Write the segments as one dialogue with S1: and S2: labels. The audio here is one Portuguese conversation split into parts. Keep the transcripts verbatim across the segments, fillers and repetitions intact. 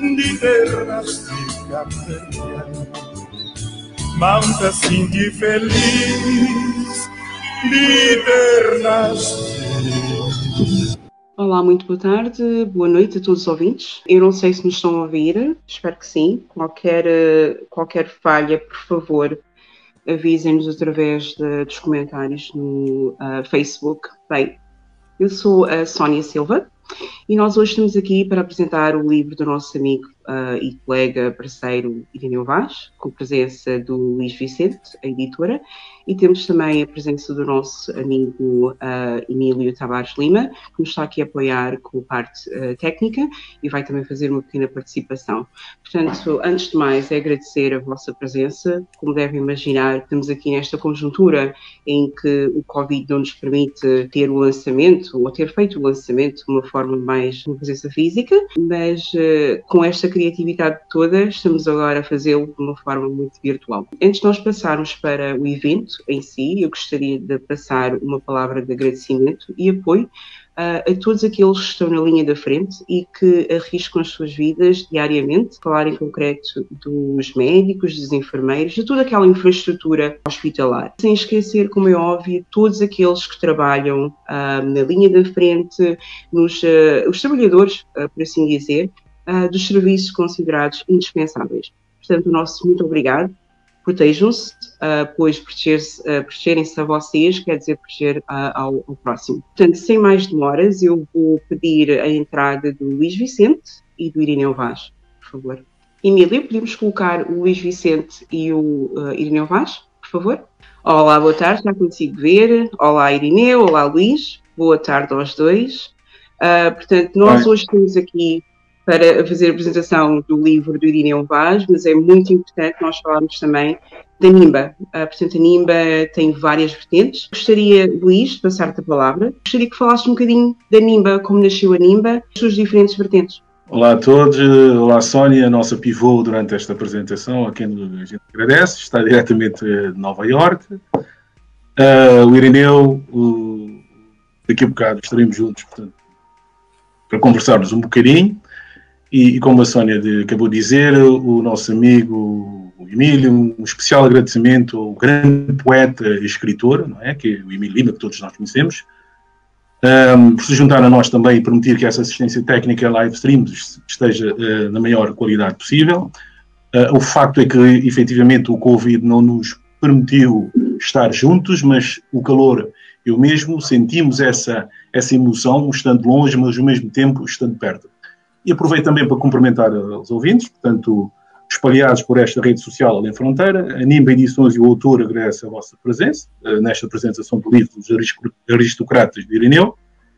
S1: de pernas fica perdendo. Manta assim de feliz, de pernas.
S2: Olá, muito boa tarde, boa noite a todos os ouvintes. Eu não sei se nos estão a ouvir, espero que sim. Qualquer, qualquer falha, por favor, avisem-nos através de, dos comentários no uh, Facebook. Bem, eu sou a Sónia Silva e nós hoje estamos aqui para apresentar o livro do nosso amigo uh, e colega, parceiro Irineu Vaz, com a presença do Luís Vicente, a editora, e temos também a presença do nosso amigo uh, Emílio Tavares Lima, que nos está aqui a apoiar com a parte uh, técnica e vai também fazer uma pequena participação. Portanto, antes de mais, é agradecer a vossa presença. Como devem imaginar, estamos aqui nesta conjuntura em que o Covid não nos permite ter o lançamento, ou ter feito o lançamento de uma forma mais, uma presença física, mas uh, com esta criatividade toda, estamos agora a fazê-lo de uma forma muito virtual. Antes de nós passarmos para o evento em si, eu gostaria de passar uma palavra de agradecimento e apoio uh, a todos aqueles que estão na linha da frente e que arriscam as suas vidas diariamente, falar em concreto dos médicos, dos enfermeiros, de toda aquela infraestrutura hospitalar. Sem esquecer, como é óbvio, todos aqueles que trabalham uh, na linha da frente, nos, uh, os trabalhadores, uh, por assim dizer, uh, dos serviços considerados indispensáveis. Portanto, o nosso muito obrigado. Protejam-se, uh, pois proteger-se, uh, protegerem-se a vocês quer dizer proteger uh, ao, ao próximo. Portanto, sem mais demoras, eu vou pedir a entrada do Luís Vicente e do Irineu Vaz, por favor. Emílio, podemos colocar o Luís Vicente e o uh, Irineu Vaz, por favor? Olá, boa tarde, já consigo ver. Olá, Irineu, olá, Luís. Boa tarde aos dois. Uh, portanto, nós Oi. hoje estamos aqui para fazer a apresentação do livro do Irineu Vaz, mas é muito importante nós falarmos também da NIMBA. Uh, portanto, a NIMBA tem várias vertentes. Gostaria, Luís, de passar-te a palavra. Gostaria que falasses um bocadinho da NIMBA, como nasceu a NIMBA, as suas diferentes vertentes.
S3: Olá a todos, olá Sónia, a nossa pivô durante esta apresentação, a quem a gente agradece, está diretamente de Nova Iorque. Uh, o Irineu, uh, daqui a bocado estaremos juntos, portanto, para conversarmos um bocadinho. E, e como a Sónia de, acabou de dizer, o nosso amigo o Emílio, um especial agradecimento ao grande poeta e escritor, não é? Que é o Emílio Lima, que todos nós conhecemos, um, por se juntar a nós também e permitir que essa assistência técnica live stream esteja uh, na maior qualidade possível. Uh, o facto é que, efetivamente, o Covid não nos permitiu estar juntos, mas o calor, eu mesmo, sentimos essa, essa emoção, estando longe, mas ao mesmo tempo estando perto. E aproveito também para cumprimentar os ouvintes, portanto, espalhados por esta rede social Além Fronteira. A NIMBA Edições e o autor agradece a vossa presença, nesta apresentação do livro dos Aristocratas de Irineu.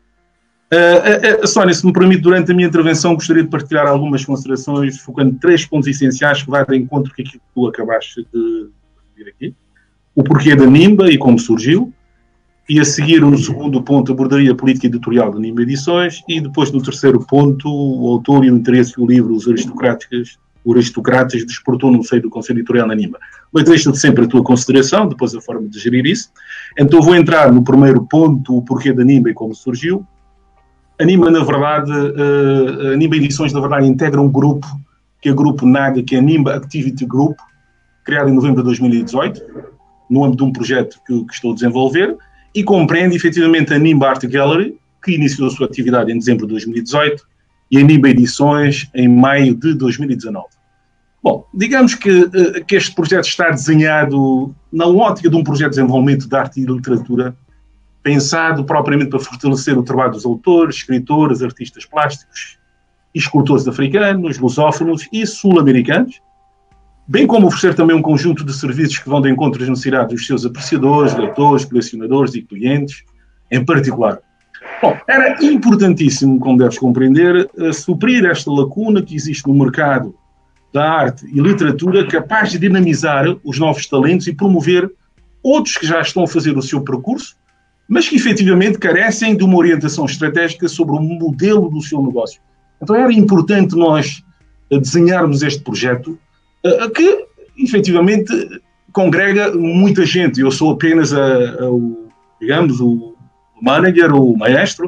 S3: A Sónia, se me permite, durante a minha intervenção, gostaria de partilhar algumas considerações, focando três pontos essenciais que vai de encontro com aquilo que tu acabaste de vir aqui. O porquê da NIMBA e como surgiu. E a seguir, no segundo ponto, abordaria a política editorial da NIMBA Edições e depois, no terceiro ponto, o autor e o interesse que o livro Os Aristocratas, os Aristocratas despertou no seio do Conselho Editorial na NIMBA. Mas deixo-te sempre a tua consideração, depois a forma de gerir isso. Então vou entrar no primeiro ponto, o porquê da NIMBA e como surgiu. A NIMBA, na verdade, a NIMBA Edições, na verdade, integra um grupo, que é o grupo NAGA, que é a NIMBA Activity Group, criado em novembro de dois mil e dezoito, no âmbito de um projeto que, que estou a desenvolver, e compreende, efetivamente, a NIMBA Art Gallery, que iniciou a sua atividade em dezembro de dois mil e dezoito, e a NIMBA Edições em maio de dois mil e dezanove. Bom, digamos que, que este projeto está desenhado na ótica de um projeto de desenvolvimento de arte e literatura, pensado propriamente para fortalecer o trabalho dos autores, escritores, artistas plásticos e escultores africanos, lusófonos e sul-americanos, bem como oferecer também um conjunto de serviços que vão de encontro às necessidades dos seus apreciadores, leitores, colecionadores e clientes, em particular. Bom, era importantíssimo, como deves compreender, suprir esta lacuna que existe no mercado da arte e literatura, capaz de dinamizar os novos talentos e promover outros que já estão a fazer o seu percurso, mas que efetivamente carecem de uma orientação estratégica sobre o modelo do seu negócio. Então era importante nós desenharmos este projeto que, efetivamente, congrega muita gente. Eu sou apenas, a, a, o, digamos, o manager, o maestro,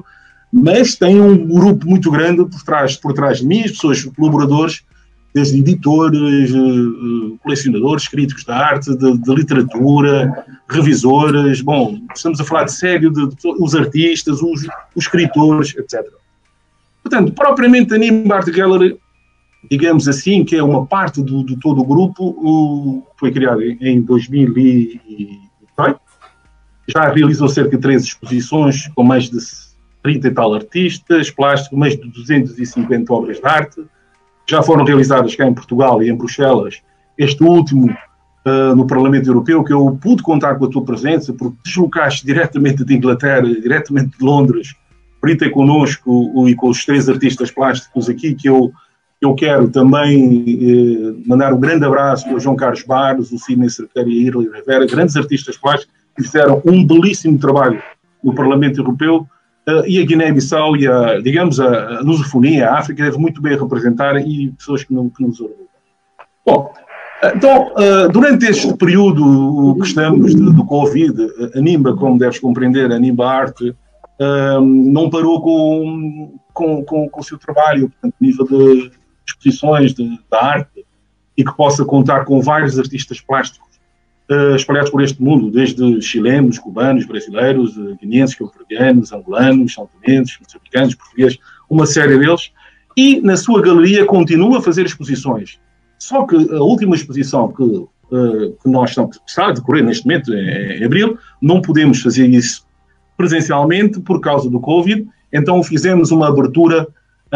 S3: mas tem um grupo muito grande por trás, por trás de mim, as pessoas, colaboradores, desde editores, colecionadores, críticos de arte, de, de literatura, revisores, bom, estamos a falar de sério, de, de, os artistas, os, os escritores, etcétera. Portanto, propriamente a Nimba Art Gallery, digamos assim, que é uma parte do, de todo o grupo, o, foi criado em dois mil e oito, já realizou cerca de três exposições com mais de trinta e tal artistas plásticos, mais de duzentas e cinquenta obras de arte. Já foram realizadas cá em Portugal e em Bruxelas, este último uh, no Parlamento Europeu, que eu pude contar com a tua presença, porque deslocaste diretamente de Inglaterra, diretamente de Londres, para ir ter connosco e com os três artistas plásticos aqui, que eu, eu quero também eh, mandar um grande abraço ao João Carlos Barros, o Sidney Cerqueira e a Irly Rivera, grandes artistas plásticos, que fizeram um belíssimo trabalho no Parlamento Europeu. Uh, e a Guiné-Bissau e a, digamos, a, a lusofonia, a África, deve muito bem representar e pessoas que, não, que nos orgulham. Bom, então, uh, durante este período que estamos de, do Covid, a Nimba, como deves compreender, a Nimba Art, uh, não parou com, com, com, com o seu trabalho, portanto, a nível de exposições de, de arte, e que possa contar com vários artistas plásticos Uh, espalhados por este mundo, desde chilenos, cubanos, brasileiros, uh, guineenses, cabo-verdianos, angolanos, saltonenses, moçambicanos, portugueses, uma série deles, e na sua galeria continua a fazer exposições. Só que a última exposição que, uh, que nós estamos, que está a decorrer neste momento, em, em abril, não podemos fazer isso presencialmente por causa do Covid, então fizemos uma abertura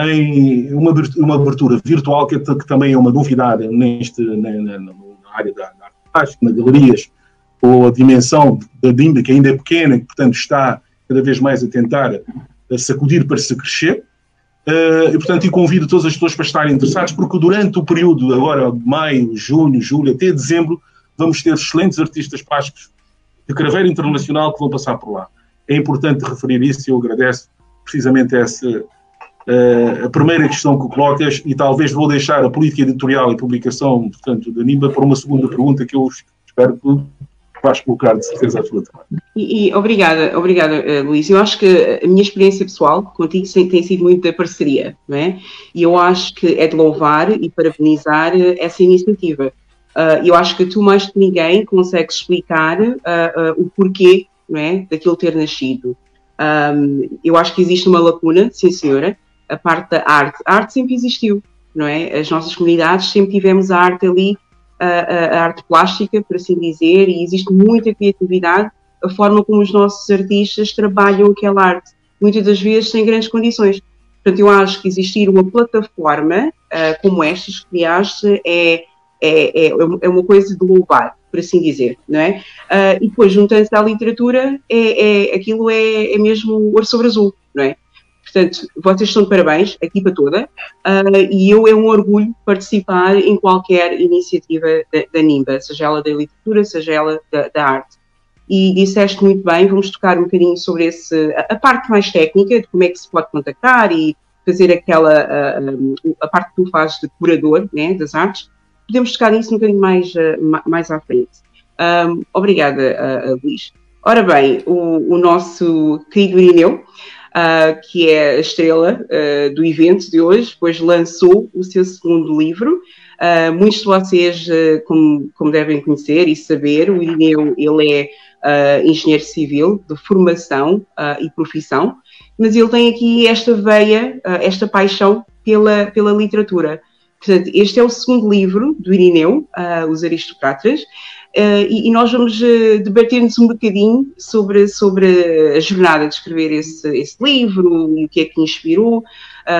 S3: em uma, uma abertura virtual, que, que também é uma novidade neste, na, na, na área da na galerias, ou a dimensão da Nimba, que ainda é pequena, que portanto está cada vez mais a tentar a sacudir para se crescer, uh, e portanto eu convido todas as pessoas para estarem interessadas, porque durante o período agora de maio, junho, julho, até dezembro, vamos ter excelentes artistas plásticos de craveira internacional que vão passar por lá. É importante referir isso e eu agradeço precisamente essa uh, a primeira questão que colocas, e talvez vou deixar a política editorial e publicação, portanto, da Nimba para uma segunda pergunta que eu espero que vais colocar de certeza absoluta.
S2: E, e obrigada, obrigada, uh, Luís. Eu acho que a minha experiência pessoal contigo tem sido muito da parceria, não é? E eu acho que é de louvar e parabenizar uh, essa iniciativa. Uh, eu acho que tu, mais que ninguém, consegues explicar uh, uh, o porquê, não é, daquilo ter nascido. Um, eu acho que existe uma lacuna, sim senhora, a parte da arte. A arte sempre existiu, não é? As nossas comunidades sempre tivemos a arte ali, a, a, a arte plástica, por assim dizer, e existe muita criatividade, a forma como os nossos artistas trabalham aquela arte, muitas das vezes sem grandes condições. Portanto, eu acho que existir uma plataforma uh, como esta que criaste é, é, é, é uma coisa de louvar, por assim dizer, não é? Uh, e depois, juntando-se à literatura, é, é, aquilo é, é mesmo ouro sobre azul, não é? Portanto, vocês estão de parabéns, a equipa toda, uh, e eu é um orgulho participar em qualquer iniciativa da, da Nimba, seja ela da literatura, seja ela da, da arte. E disseste muito bem, vamos tocar um bocadinho sobre esse, a, a parte mais técnica, de como é que se pode contactar e fazer aquela, a, a, a parte que tu fazes de curador, né, das artes. Podemos tocar nisso um bocadinho mais, uh, mais à frente. Um, obrigada, uh, Luís. Ora bem, o, o nosso querido Irineu, Uh, que é a estrela uh, do evento de hoje, pois lançou o seu segundo livro. Uh, muitos de vocês, uh, como, como devem conhecer e saber, o Irineu, ele é uh, engenheiro civil de formação uh, e profissão, mas ele tem aqui esta veia, uh, esta paixão pela, pela literatura. Portanto, este é o segundo livro do Irineu, uh, Os Aristocratas, Uh, e, e nós vamos uh, debater-nos um bocadinho sobre, sobre a jornada de escrever esse, esse livro e o que é que inspirou uh,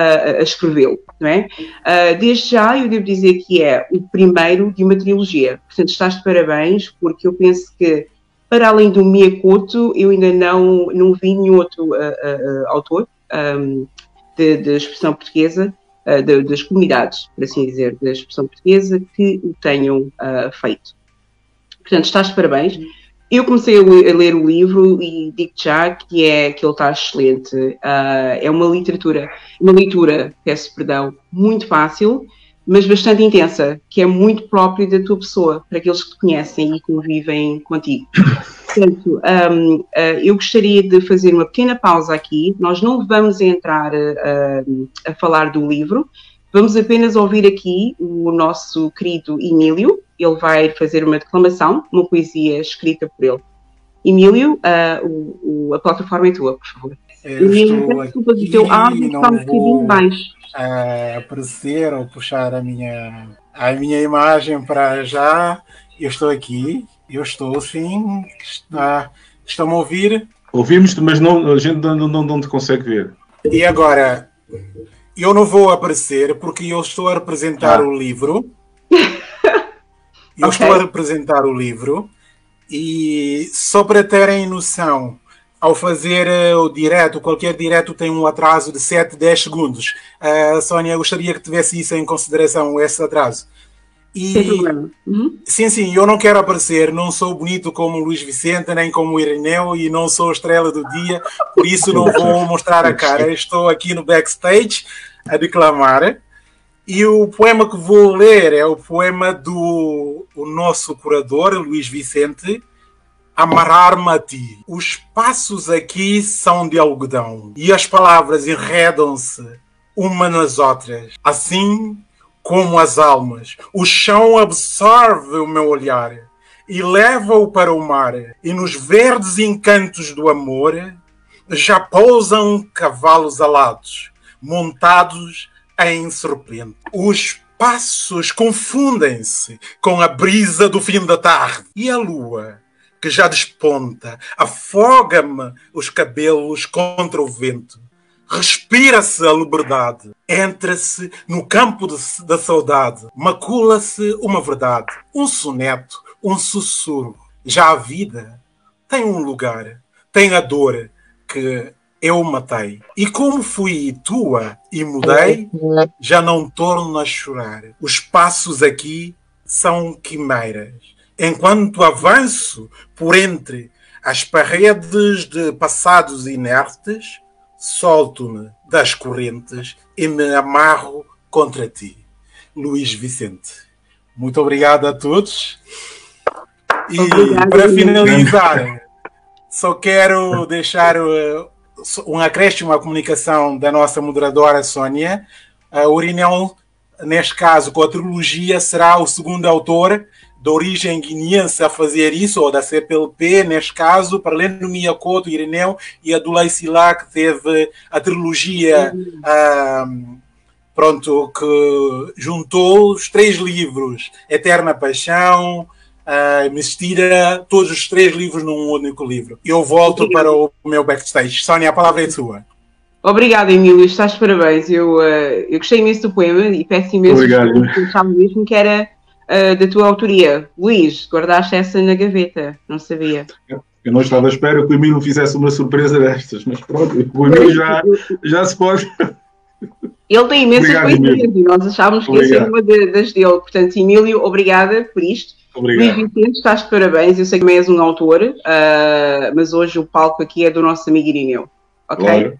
S2: a escrevê-lo, não é? Uh, desde já eu devo dizer que é o primeiro de uma trilogia, portanto estás de parabéns, porque eu penso que para além do Miyakoto eu ainda não, não vi nenhum outro uh, uh, autor um, de, de expressão portuguesa, uh, de, das comunidades, por assim dizer, da expressão portuguesa, que o tenham uh, feito. Portanto, estás de parabéns. Eu comecei a ler o livro e digo já que, é, que ele está excelente. Uh, é uma literatura, uma leitura, peço perdão, muito fácil. mas bastante intensa, que é muito próprio da tua pessoa, para aqueles que te conhecem e convivem contigo. Portanto, um, uh, eu gostaria de fazer uma pequena pausa aqui. Nós não vamos entrar uh, a falar do livro, vamos apenas ouvir aqui o nosso querido Emílio. Ele vai fazer uma declamação, uma poesia escrita por ele. Emílio, uh, o, o, a plataforma é tua, por favor.
S4: Eu Emílio, estou aqui,
S2: o teu áudio está um bocadinho baixo.
S4: Uh, aparecer ou puxar a minha, a minha imagem para já. Eu estou aqui, eu estou sim. Está, estão-me a ouvir?
S3: Ouvimos-te, mas não, a gente não, não, não te consegue ver.
S4: E agora, eu não vou aparecer porque eu estou a representar ah. o livro. Eu okay. estou a representar o livro. E só para terem noção, ao fazer uh, o direto, qualquer direto tem um atraso de sete, dez segundos. Uh, Sónia, eu gostaria que tivesse isso em consideração, esse atraso. E,
S2: Sem problema. Uhum.
S4: Sim, sim, eu não quero aparecer, não sou bonito como o Luís Vicente, nem como o Irineu, e não sou estrela do dia, por isso não vou mostrar a cara. Estou aqui no backstage a declamar. E o poema que vou ler é o poema do o nosso curador, Luís Vicente, Amarrar-me a ti. Os passos aqui são de algodão e as palavras enredam-se uma nas outras. Assim como as almas, o chão absorve o meu olhar e leva-o para o mar. E nos verdes encantos do amor já pousam cavalos alados, montados em serpente. Os passos confundem-se com a brisa do fim da tarde e a lua, que já desponta, afoga-me os cabelos contra o vento. Respira-se a liberdade, entra-se no campo de, da saudade, macula-se uma verdade, um soneto, um sussurro. Já a vida tem um lugar, tem a dor que eu matei. E como fui tua e mudei, já não torno a chorar. Os passos aqui são quimeras. Enquanto avanço por entre as paredes de passados inertes, solto-me das correntes e me amarro contra ti. Luís Vicente. Muito obrigado a todos. E obrigado, para finalizar, só quero deixar um acréscimo à comunicação da nossa moderadora Sónia. A Urinel, neste caso, com a trilogia, será o segundo autor de origem guineense a fazer isso, ou da C P L P, neste caso, para além do Miyakoto, Irineu e a do Leicilá, que teve a trilogia, ah, pronto, que juntou os três livros, Eterna Paixão, ah, Mestira, todos os três livros num único livro. Eu volto Obrigado. para o meu backstage. Sónia, a palavra é sua.
S2: Obrigada, Emílio, estás de parabéns. Eu, uh, eu gostei imenso do poema e peço imenso
S3: Obrigado.
S2: Eu achava mesmo que era Uh, da tua autoria. Luís, guardaste essa na gaveta, não sabia.
S3: Eu não estava à espera que o Emílio fizesse uma surpresa destas, mas pronto, o Emílio já, já se pode.
S2: Ele tem imensas coincidências e nós achávamos que ia ser uma das dele. Portanto, Emílio, obrigada por isto.
S3: Obrigado.
S2: Luís Vicente, estás de parabéns. Eu sei que também és um autor, uh, mas hoje o palco aqui é do nosso amigo Irineu. Ok?
S3: Claro.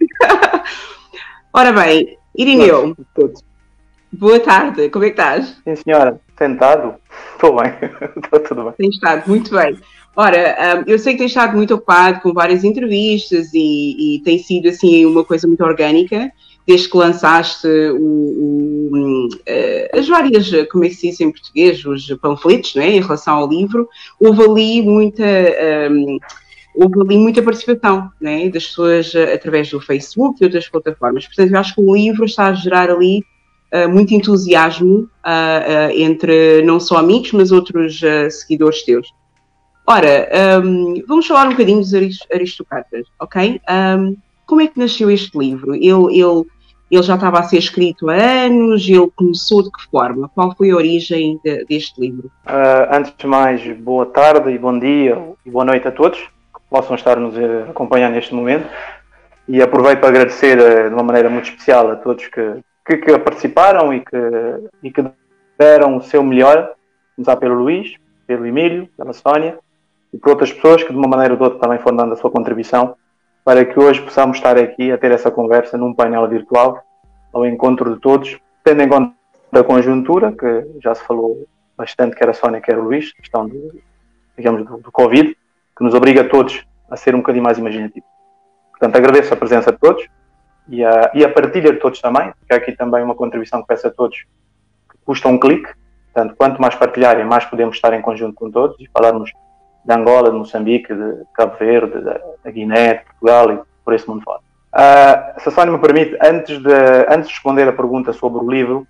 S2: Ora bem, Irineu, boa tarde, como é que estás?
S5: Sim, senhora. Sentado? Estou bem. Estou tudo bem.
S2: Tens estado muito bem. Ora, eu sei que tens estado muito ocupado com várias entrevistas e, e tem sido assim uma coisa muito orgânica, desde que lançaste o, o, as várias, como é que se diz em português, os panfletos, não é? Em relação ao livro, houve ali muita... Um, houve ali muita participação, né, das pessoas através do Facebook e outras plataformas. Portanto, eu acho que o livro está a gerar ali Uh, muito entusiasmo uh, uh, entre não só amigos, mas outros uh, seguidores teus. Ora, um, vamos falar um bocadinho dos aristocratas, ok? Um, como é que nasceu este livro? Ele, ele, ele já estava a ser escrito há anos, ele começou de que forma? Qual foi a origem de, deste livro?
S5: Uh, antes de mais, boa tarde e bom dia e boa noite a todos que possam estar-nos a acompanhar neste momento. E aproveito para agradecer uh, de uma maneira muito especial a todos que Que, que participaram e que, e que deram o seu melhor, começar pelo Luís, pelo Emílio, pela Sónia e por outras pessoas que de uma maneira ou de outra também foram dando a sua contribuição para que hoje possamos estar aqui a ter essa conversa num painel virtual ao encontro de todos, tendo em conta da conjuntura, que já se falou bastante, quer a Sónia, quer o Luís, questão de, digamos, do, do Covid, que nos obriga a todos a ser um bocadinho mais imaginativos. Portanto, agradeço a presença de todos e a, e a partilha de todos também, porque há aqui também uma contribuição que peço a todos, que custa um clique. Portanto, quanto mais partilharem, mais podemos estar em conjunto com todos e falarmos de Angola, de Moçambique, de Cabo Verde, da Guiné, de Portugal e por esse mundo fora. Uh, se a Sónia me permite, antes de, antes de responder a pergunta sobre o livro,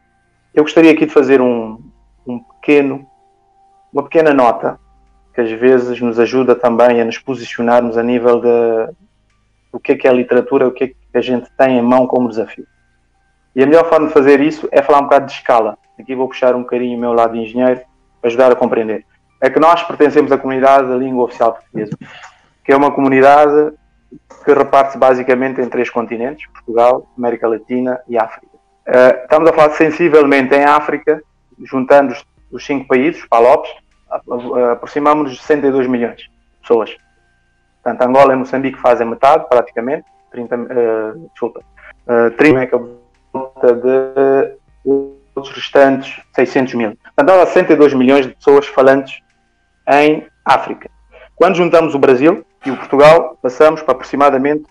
S5: eu gostaria aqui de fazer um, um pequeno, uma pequena nota, que às vezes nos ajuda também a nos posicionarmos a nível de o que é que é a literatura, o que é que a gente tem em mão como desafio. E a melhor forma de fazer isso é falar um bocado de escala. Aqui vou puxar um bocadinho o meu lado de engenheiro para ajudar a compreender. É que nós pertencemos à comunidade da língua oficial portuguesa, que é uma comunidade que reparte-se basicamente em três continentes, Portugal, América Latina e África. Uh, estamos a falar sensivelmente em África, juntando os, os cinco países, PALOPs, aproximamos-nos de sessenta e dois milhões de pessoas. Portanto, Angola e Moçambique fazem metade, praticamente, trinta, uh, desculpa, uh, trinta, que é volta de os restantes seiscentos mil. Portanto, há sessenta e dois milhões de pessoas falantes em África. Quando juntamos o Brasil e o Portugal, passamos para aproximadamente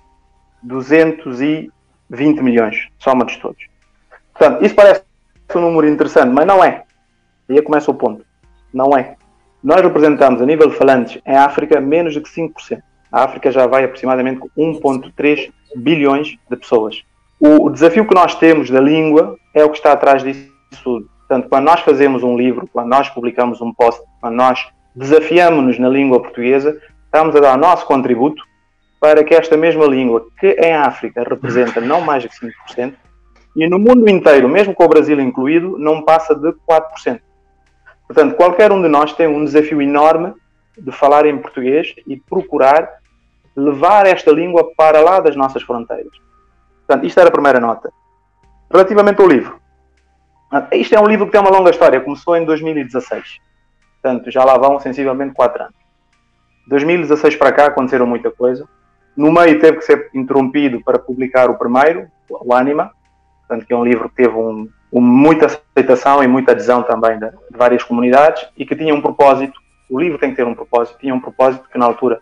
S5: duzentos e vinte milhões, soma-nos todos. Portanto, isso parece um número interessante, mas não é. E aí começa o ponto. Não é. Nós representamos, a nível de falantes, em África, menos de que cinco por cento. A África já vai aproximadamente com um vírgula três bilhões de pessoas. O desafio que nós temos da língua é o que está atrás disso tudo. Portanto, quando nós fazemos um livro, quando nós publicamos um post, quando nós desafiamos-nos na língua portuguesa, estamos a dar o nosso contributo para que esta mesma língua, que em África representa não mais de cinco por cento, e no mundo inteiro, mesmo com o Brasil incluído, não passa de quatro por cento. Portanto, qualquer um de nós tem um desafio enorme de falar em português e procurar levar esta língua para lá das nossas fronteiras. Portanto, isto era a primeira nota. Relativamente ao livro. Isto é um livro que tem uma longa história. Começou em dois mil e dezasseis. Portanto, já lá vão sensivelmente quatro anos. De dois mil e dezasseis para cá aconteceram muita coisa. No meio teve que ser interrompido para publicar o primeiro, o Ânima. Portanto, que é um livro que teve um, um, muita aceitação e muita adesão também de, de várias comunidades e que tinha um propósito. O livro tem que ter um propósito. Tinha um propósito que na altura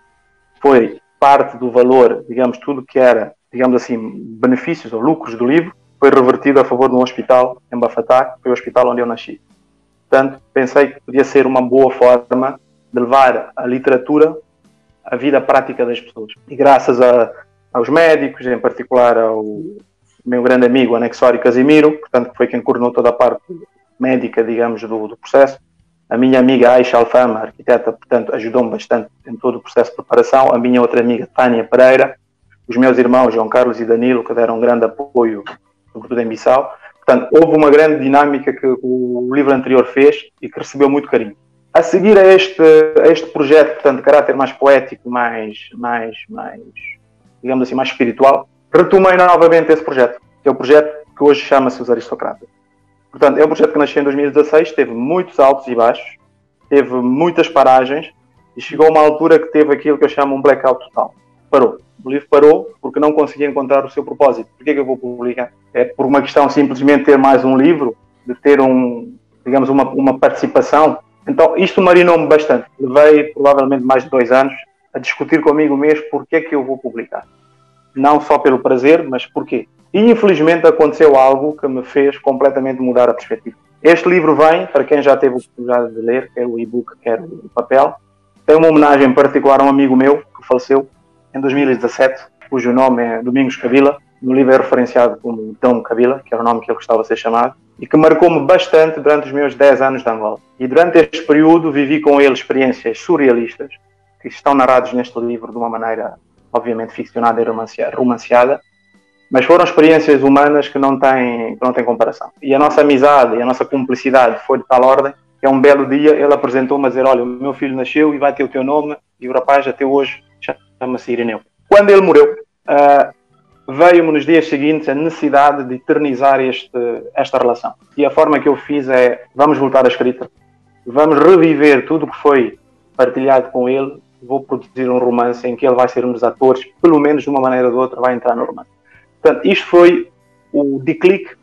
S5: foi parte do valor, digamos, tudo que era, digamos assim, benefícios ou lucros do livro, foi revertido a favor de um hospital em Bafatá, que foi o hospital onde eu nasci. Portanto, pensei que podia ser uma boa forma de levar a literatura à vida prática das pessoas. E graças a, aos médicos, em particular ao meu grande amigo Anexório Casimiro, portanto, que foi quem coordenou toda a parte médica, digamos, do, do processo. A minha amiga Aisha Alfama, arquiteta, portanto, ajudou-me bastante em todo o processo de preparação. A minha outra amiga, Tânia Pereira. Os meus irmãos, João Carlos e Danilo, que deram um grande apoio, sobretudo em Bissau. Portanto, houve uma grande dinâmica que o livro anterior fez e que recebeu muito carinho. A seguir a este, a este projeto, portanto, de caráter mais poético, mais, mais, mais, digamos assim, mais espiritual, retomei novamente esse projeto, que é o projeto que hoje chama-se Os Aristocratas. Portanto, é um projeto que nasceu em dois mil e dezasseis, teve muitos altos e baixos, teve muitas paragens e chegou a uma altura que teve aquilo que eu chamo um blackout total. Parou. O livro parou porque não conseguia encontrar o seu propósito. Por que é que eu vou publicar? É por uma questão simplesmente de ter mais um livro, de ter um, digamos, uma, uma participação. Então, isto marinou-me bastante. Levei provavelmente mais de dois anos a discutir comigo mesmo porque é que eu vou publicar. Não só pelo prazer, mas porquê. E infelizmente aconteceu algo que me fez completamente mudar a perspectiva. Este livro vem, para quem já teve a oportunidade de ler, quer o e-book, quer o papel, tem uma homenagem particular a um amigo meu que faleceu em dois mil e dezassete, cujo nome é Domingos Kabila. No livro é referenciado como Dom Kabila, que era o nome que ele gostava de ser chamado, e que marcou-me bastante durante os meus dez anos de Angola. E durante este período vivi com ele experiências surrealistas, que estão narrados neste livro de uma maneira, obviamente, ficcionada e romanceada, mas foram experiências humanas que não têm, que não têm comparação. E a nossa amizade e a nossa cumplicidade foi de tal ordem que, a um belo dia, ele apresentou-me a dizer: olha, o meu filho nasceu e vai ter o teu nome, e o rapaz até hoje chama-se Irineu. Quando ele morreu, uh, veio-me nos dias seguintes a necessidade de eternizar este, esta relação. E a forma que eu fiz é: vamos voltar à escrita, vamos reviver tudo o que foi partilhado com ele, vou produzir um romance em que ele vai ser um dos atores, pelo menos de uma maneira ou de outra vai entrar no romance. Portanto, isto foi o declique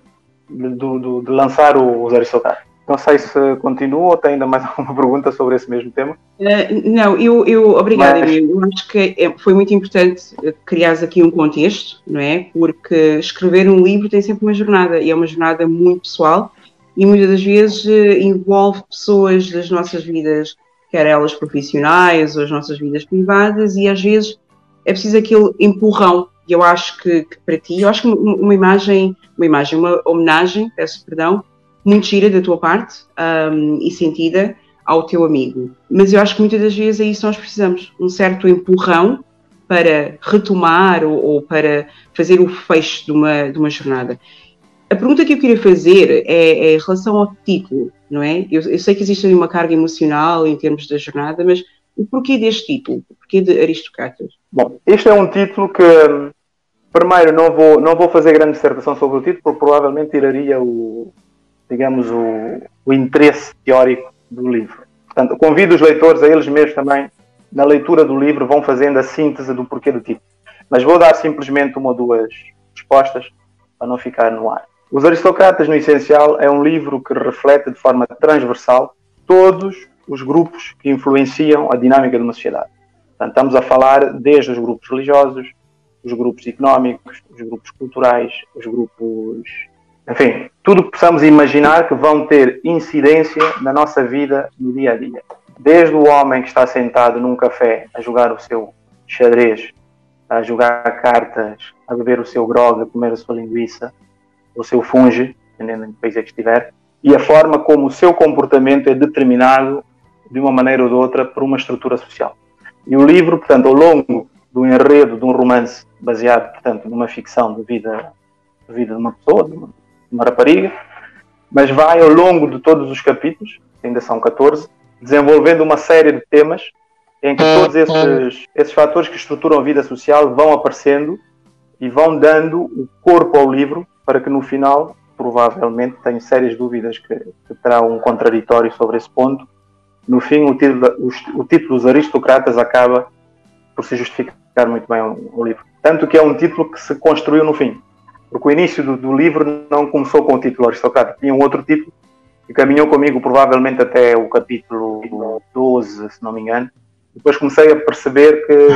S5: de, de, de lançar os Aristocratas. Não sei se continua ou tem ainda mais alguma pergunta sobre esse mesmo tema.
S2: Uh, não, eu, eu obrigada,
S5: Mas...
S2: eu acho que é, foi muito importante criares aqui um contexto, não é? Porque escrever um livro tem sempre uma jornada, e é uma jornada muito pessoal, e muitas das vezes uh, envolve pessoas das nossas vidas, quer elas profissionais ou as nossas vidas privadas, e às vezes é preciso aquele empurrão. E eu acho que, que para ti, eu acho que uma, uma imagem, uma imagem, uma homenagem, peço perdão, muito gira da tua parte um, e sentida ao teu amigo. Mas eu acho que muitas das vezes é isso que nós precisamos, um certo empurrão para retomar ou, ou para fazer o fecho de uma, de uma jornada. A pergunta que eu queria fazer é, é em relação ao título, não é? Eu, eu sei que existe ali uma carga emocional em termos da jornada, mas o porquê deste título? O porquê de Aristocratas?
S5: Bom, este é um título que, primeiro, não vou, não vou fazer grande dissertação sobre o título, porque provavelmente tiraria o, digamos, o, o interesse teórico do livro. Portanto, convido os leitores a eles mesmos também, na leitura do livro, vão fazendo a síntese do porquê do título. Mas vou dar simplesmente uma ou duas respostas para não ficar no ar. Os Aristocratas, no essencial, é um livro que reflete de forma transversal todos os grupos que influenciam a dinâmica de uma sociedade. Portanto, estamos a falar desde os grupos religiosos, os grupos económicos, os grupos culturais, os grupos... Enfim, tudo que possamos imaginar que vão ter incidência na nossa vida no dia a dia. Desde o homem que está sentado num café a jogar o seu xadrez, a jogar cartas, a beber o seu grog, a comer a sua linguiça, o seu funge, dependendo em que país é que estiver, e a forma como o seu comportamento é determinado de uma maneira ou de outra por uma estrutura social. E o livro, portanto, ao longo do enredo de um romance baseado, portanto, numa ficção de vida, de vida de uma pessoa, de uma, de uma rapariga, mas vai ao longo de todos os capítulos, ainda são catorze, desenvolvendo uma série de temas em que todos esses, esses fatores que estruturam a vida social vão aparecendo e vão dando o corpo ao livro para que no final, provavelmente, tenho sérias dúvidas que, que terá um contraditório sobre esse ponto. No fim, o título, o, o título dos Aristocratas acaba por se justificar muito bem o, o livro. Tanto que é um título que se construiu no fim. Porque o início do, do livro não começou com o título Aristocrata. Tinha um outro título que caminhou comigo provavelmente até o capítulo doze, se não me engano. Depois comecei a perceber que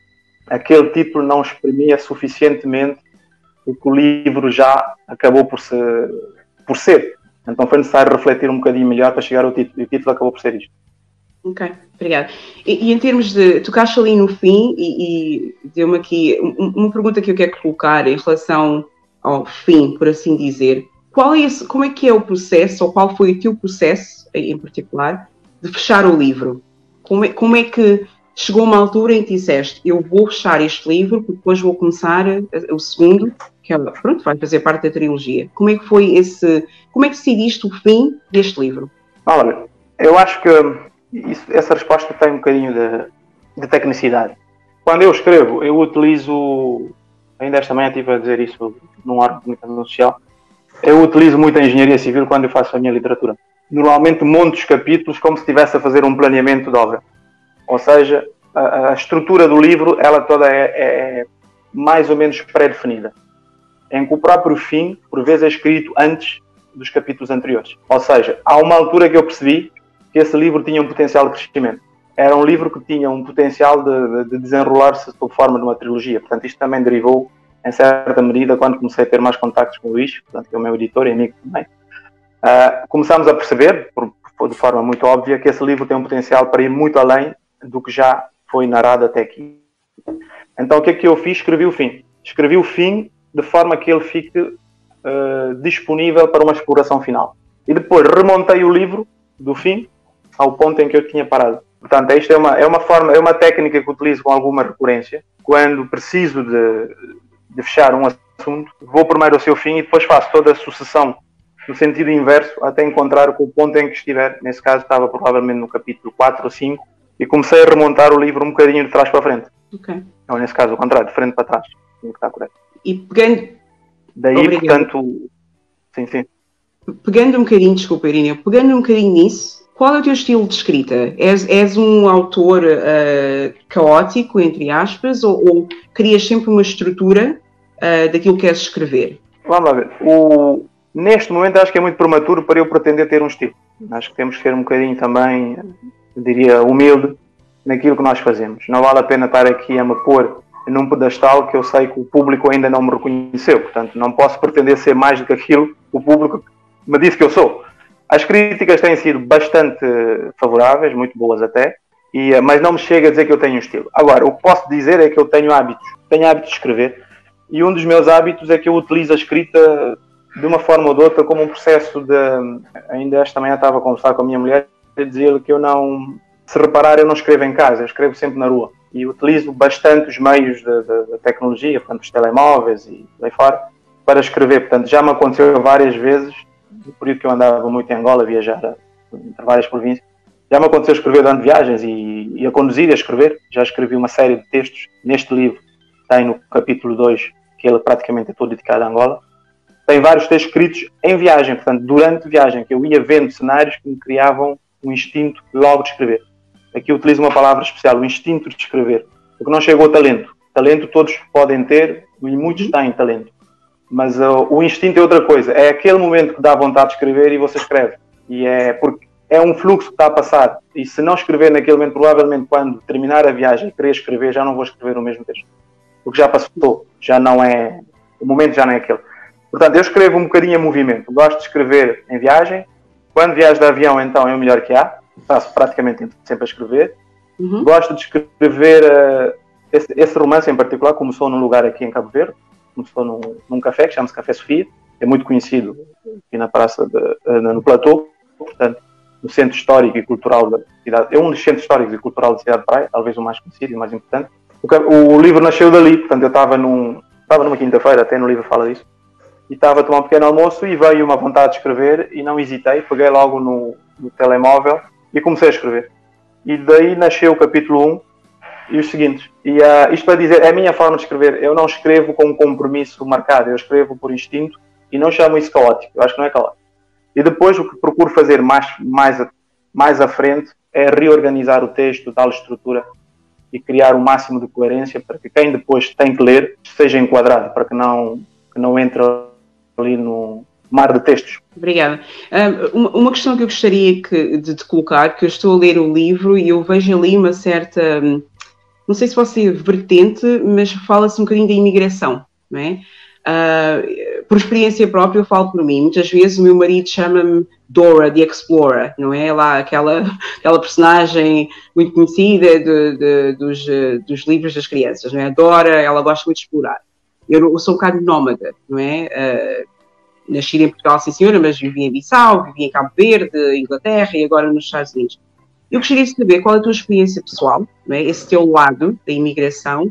S5: aquele título não exprimia suficientemente o que o livro já acabou por, se, por ser. Então foi necessário refletir um bocadinho melhor para chegar ao título. E o título acabou por ser isto.
S2: Ok, obrigada. E, e em termos de... Tocaste ali no fim e, e deu-me aqui um, uma pergunta que eu quero colocar em relação ao fim, por assim dizer. Qual é esse, como é que é o processo, ou qual foi o teu processo, em particular, de fechar o livro? Como é, como é que chegou uma altura em que disseste, eu vou fechar este livro, porque depois vou começar o segundo, que é, pronto, vai fazer parte da trilogia. Como é que foi esse... Como é que decidiste o fim deste livro?
S5: Olha, eu acho que isso, essa resposta tem um bocadinho de, de tecnicidade. Quando eu escrevo, eu utilizo... Ainda esta manhã estive a dizer isso num órgão de comunicação social. Eu utilizo muito a engenharia civil quando eu faço a minha literatura. Normalmente monto os capítulos como se estivesse a fazer um planeamento de obra. Ou seja, a, a estrutura do livro, ela toda é, é mais ou menos pré-definida. Em que o próprio fim, por vezes, é escrito antes dos capítulos anteriores. Ou seja, há uma altura que eu percebi que esse livro tinha um potencial de crescimento. Era um livro que tinha um potencial de, de, de desenrolar-se sob forma de uma trilogia. Portanto, isto também derivou, em certa medida, quando comecei a ter mais contactos com o Luís, portanto, que é o meu editor e amigo também. Uh, começámos a perceber, por, por, de forma muito óbvia, que esse livro tem um potencial para ir muito além do que já foi narrado até aqui. Então, o que é que eu fiz? Escrevi o fim. Escrevi o fim de forma que ele fique uh, disponível para uma exploração final. E depois remontei o livro do fim ao ponto em que eu tinha parado. Portanto, isto é uma, é uma forma, é uma técnica que utilizo com alguma recorrência. Quando preciso de, de fechar um assunto, vou primeiro ao seu fim e depois faço toda a sucessão no sentido inverso até encontrar o ponto em que estiver. Nesse caso, estava provavelmente no capítulo quatro ou cinco e comecei a remontar o livro um bocadinho de trás para a frente.
S2: Ok.
S5: Ou nesse caso, ao contrário, de frente para trás. Tem que estar correto.
S2: E pegando...
S5: Daí,
S2: Obrigado.
S5: portanto... Sim, sim.
S2: Pegando um bocadinho, desculpa, Irineu, pegando um bocadinho nisso, qual é o teu estilo de escrita? És, és um autor uh, caótico, entre aspas, ou, ou crias sempre uma estrutura uh, daquilo que queres escrever?
S5: Vamos lá ver. O, neste momento acho que é muito prematuro para eu pretender ter um estilo. Acho que temos que ser um bocadinho também, eu diria, humilde naquilo que nós fazemos. Não vale a pena estar aqui a me pôr num pedestal que eu sei que o público ainda não me reconheceu. Portanto, não posso pretender ser mais do que aquilo que o público me disse que eu sou. As críticas têm sido bastante favoráveis, muito boas até, e, mas não me chega a dizer que eu tenho um estilo. Agora, o que posso dizer é que eu tenho hábitos. Tenho hábitos de escrever, e um dos meus hábitos é que eu utilizo a escrita de uma forma ou de outra como um processo de... Ainda esta manhã estava a conversar com a minha mulher e dizia-lhe que eu não... Se reparar, eu não escrevo em casa, eu escrevo sempre na rua. E utilizo bastante os meios da tecnologia, portanto, os telemóveis e daí fora, para escrever. Portanto, já me aconteceu várias vezes, no período que eu andava muito em Angola, a viajar entre várias províncias, já me aconteceu escrever durante viagens e, e a conduzir e a escrever. Já escrevi uma série de textos neste livro, tem no capítulo dois, que ele praticamente é todo dedicado a Angola. Tem vários textos escritos em viagem, portanto, durante viagem, que eu ia vendo cenários que me criavam um instinto logo de escrever. Aqui eu utilizo uma palavra especial, o instinto de escrever, porque não chegou ao talento. Talento todos podem ter e muitos têm talento. Mas uh, o instinto é outra coisa. É aquele momento que dá vontade de escrever e você escreve. E é porque é um fluxo que está a passar. E se não escrever naquele momento, provavelmente quando terminar a viagem e querer escrever, já não vou escrever o mesmo texto. Porque já passou, já não é... O momento já não é aquele. Portanto, eu escrevo um bocadinho em movimento. Gosto de escrever em viagem. Quando viajo de avião, então, é o melhor que há. Faço praticamente sempre a escrever. Uhum. Gosto de escrever uh, esse, esse romance em particular. Começou num lugar aqui em Cabo Verde. Começou num, num café que chama-se Café Sofia. É muito conhecido aqui na praça, de, uh, no Platô. Portanto, no centro histórico e cultural da cidade. É um dos centros históricos e cultural da cidade de Praia. Talvez o mais conhecido e o mais importante. O, o livro nasceu dali. Portanto, eu estava num, estava numa quinta-feira, até no livro fala disso. E estava a tomar um pequeno almoço e veio uma vontade de escrever e não hesitei. Peguei logo no, no telemóvel e comecei a escrever. E daí nasceu o capítulo um e os seguintes. E uh, isto para dizer, é a minha forma de escrever. Eu não escrevo com um compromisso marcado, eu escrevo por instinto e não chamo isso caótico. Eu acho que não é caótico. E depois o que procuro fazer mais, mais, a, mais à frente é reorganizar o texto, dar-lhe estrutura e criar o máximo de coerência para que quem depois tem que ler seja enquadrado, para que não, que não entre ali no mar de textos.
S2: Obrigada. Um, uma questão que eu gostaria que, de, de colocar, que eu estou a ler o livro e eu vejo ali uma certa, não sei se pode ser vertente, mas fala-se um bocadinho da imigração, não é? Uh, por experiência própria, eu falo por mim. Muitas vezes o meu marido chama-me Dora, the Explorer, não é? Lá aquela, aquela personagem muito conhecida de, de, dos, dos livros das crianças, não é? A Dora, ela gosta muito de explorar. Eu, eu sou um bocado nómada, não é? Uh, Nasci em Portugal, sim senhora, mas vivi em Bissau, vivi em Cabo Verde, Inglaterra e agora nos Estados Unidos. Eu gostaria de saber qual é a tua experiência pessoal, não é? Esse teu lado da imigração,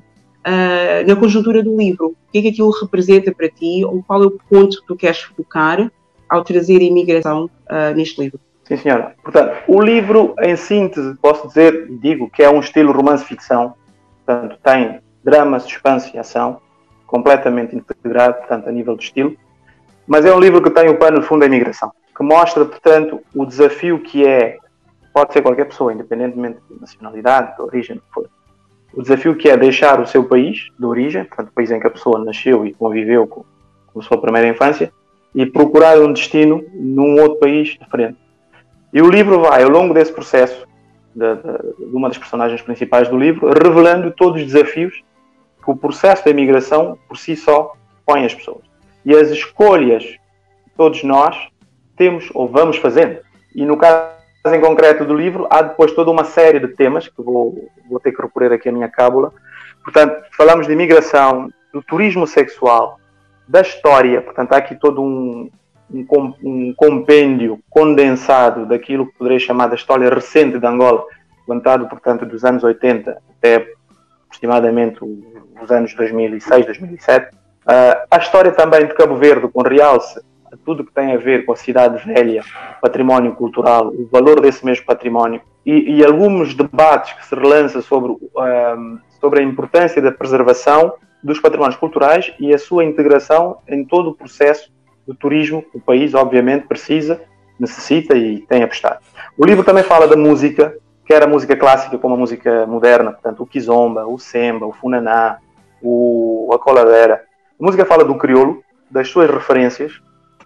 S2: uh, na conjuntura do livro. O que é que aquilo representa para ti ou qual é o ponto que tu queres focar ao trazer a imigração uh, neste livro?
S5: Sim, senhora. Portanto, o livro, em síntese, posso dizer, digo, que é um estilo romance-ficção. Portanto, tem drama, suspense e ação, completamente integrado, portanto, a nível de estilo. Mas é um livro que tem o pano de fundo da imigração, que mostra, portanto, o desafio que é, pode ser qualquer pessoa, independentemente de nacionalidade, de origem, do que for, o desafio que é deixar o seu país de origem, portanto, o país em que a pessoa nasceu e conviveu com, com a sua primeira infância, e procurar um destino num outro país diferente. E o livro vai, ao longo desse processo, de, de, de uma das personagens principais do livro, revelando todos os desafios que o processo da imigração, por si só, põe às pessoas. E as escolhas que todos nós temos ou vamos fazendo. E no caso em concreto do livro, há depois toda uma série de temas, que vou, vou ter que recorrer aqui à minha cábula. Portanto, falamos de imigração, do turismo sexual, da história. Portanto, há aqui todo um, um, um compêndio condensado daquilo que poderei chamar da história recente de Angola, contado, portanto, dos anos oitenta até aproximadamente os anos dois mil e seis, dois mil e sete. Uh, a história também de Cabo Verde, com realce a tudo que tem a ver com a cidade velha, património cultural, o valor desse mesmo património e, e alguns debates que se relançam sobre, uh, sobre a importância da preservação dos patrimónios culturais e a sua integração em todo o processo do turismo que o país, obviamente, precisa, necessita e tem apostado. O livro também fala da música, quer a música clássica como a música moderna, portanto, o kizomba, o semba, o funaná, o, a coladeira. A música fala do crioulo, das suas referências,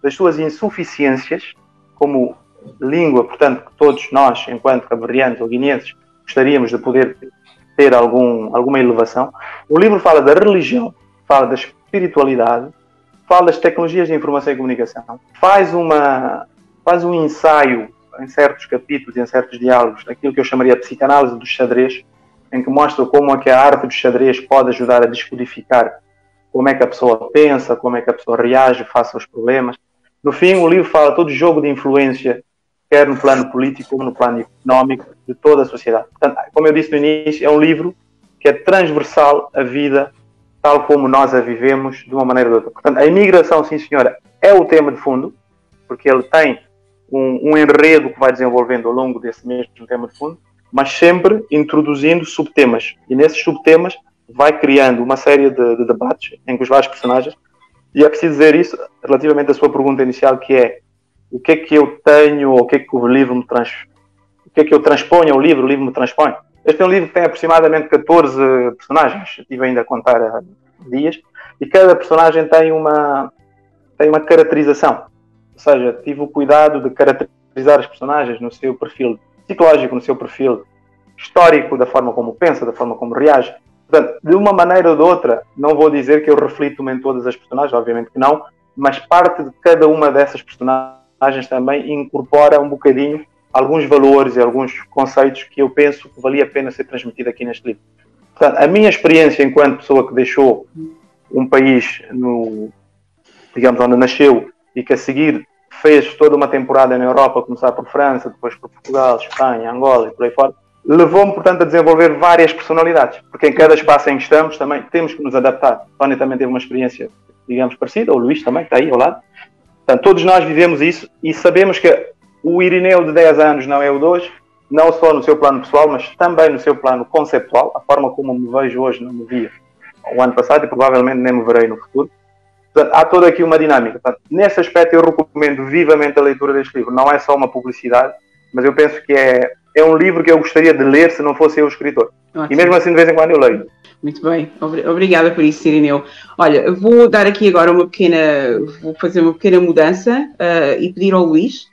S5: das suas insuficiências como língua, portanto, que todos nós, enquanto cabo-verdianos ou guineenses, gostaríamos de poder ter algum, alguma elevação. O livro fala da religião, fala da espiritualidade, fala das tecnologias de informação e comunicação, faz, uma, faz um ensaio em certos capítulos e em certos diálogos daquilo que eu chamaria de psicanálise do xadrez, em que mostra como é que a arte do xadrez pode ajudar a descodificar como é que a pessoa pensa, como é que a pessoa reage face aos problemas. No fim, o livro fala todo o jogo de influência, quer no plano político como no plano económico de toda a sociedade. Portanto, como eu disse no início, é um livro que é transversal à vida, tal como nós a vivemos, de uma maneira ou de outra. Portanto, a imigração, sim senhora, é o tema de fundo, porque ele tem um, um enredo que vai desenvolvendo ao longo desse mesmo tema de fundo, mas sempre introduzindo subtemas. E nesses subtemas vai criando uma série de, de debates em que os vários personagens, e é preciso dizer isso relativamente à sua pergunta inicial, que é o que é que eu tenho, ou o que é que o livro me trans... o que é que eu transponho ao livro, o livro me transpõe. Este é um livro que tem aproximadamente catorze personagens, estive ainda a contar há dias, e cada personagem tem uma, tem uma caracterização. Ou seja, tive o cuidado de caracterizar os personagens no seu perfil psicológico, no seu perfil histórico, da forma como pensa, da forma como reage. Portanto, de uma maneira ou de outra, não vou dizer que eu reflito-me em todas as personagens, obviamente que não, mas parte de cada uma dessas personagens também incorpora um bocadinho alguns valores e alguns conceitos que eu penso que valia a pena ser transmitido aqui neste livro. Portanto, a minha experiência enquanto pessoa que deixou um país, no, digamos, onde nasceu e que a seguir fez toda uma temporada na Europa, a começar por França, depois por Portugal, Espanha, Angola e por aí fora, levou-me, portanto, a desenvolver várias personalidades, porque em cada espaço em que estamos também temos que nos adaptar. Tony também teve uma experiência, digamos, parecida, o Luís também, que está aí ao lado. Portanto, todos nós vivemos isso e sabemos que o Irineu de dez anos não é o de hoje, não só no seu plano pessoal, mas também no seu plano conceptual, a forma como me vejo hoje não me via o ano passado e provavelmente nem me verei no futuro. Portanto, há toda aqui uma dinâmica. Portanto, nesse aspecto eu recomendo vivamente a leitura deste livro. Não é só uma publicidade, mas eu penso que é, é um livro que eu gostaria de ler se não fosse eu o escritor. Ótimo. E mesmo assim de vez em quando eu leio. Muito bem, obrigada por isso, Irineu. Olha, vou dar aqui agora uma pequena, vou fazer uma pequena mudança uh, e pedir ao Luís.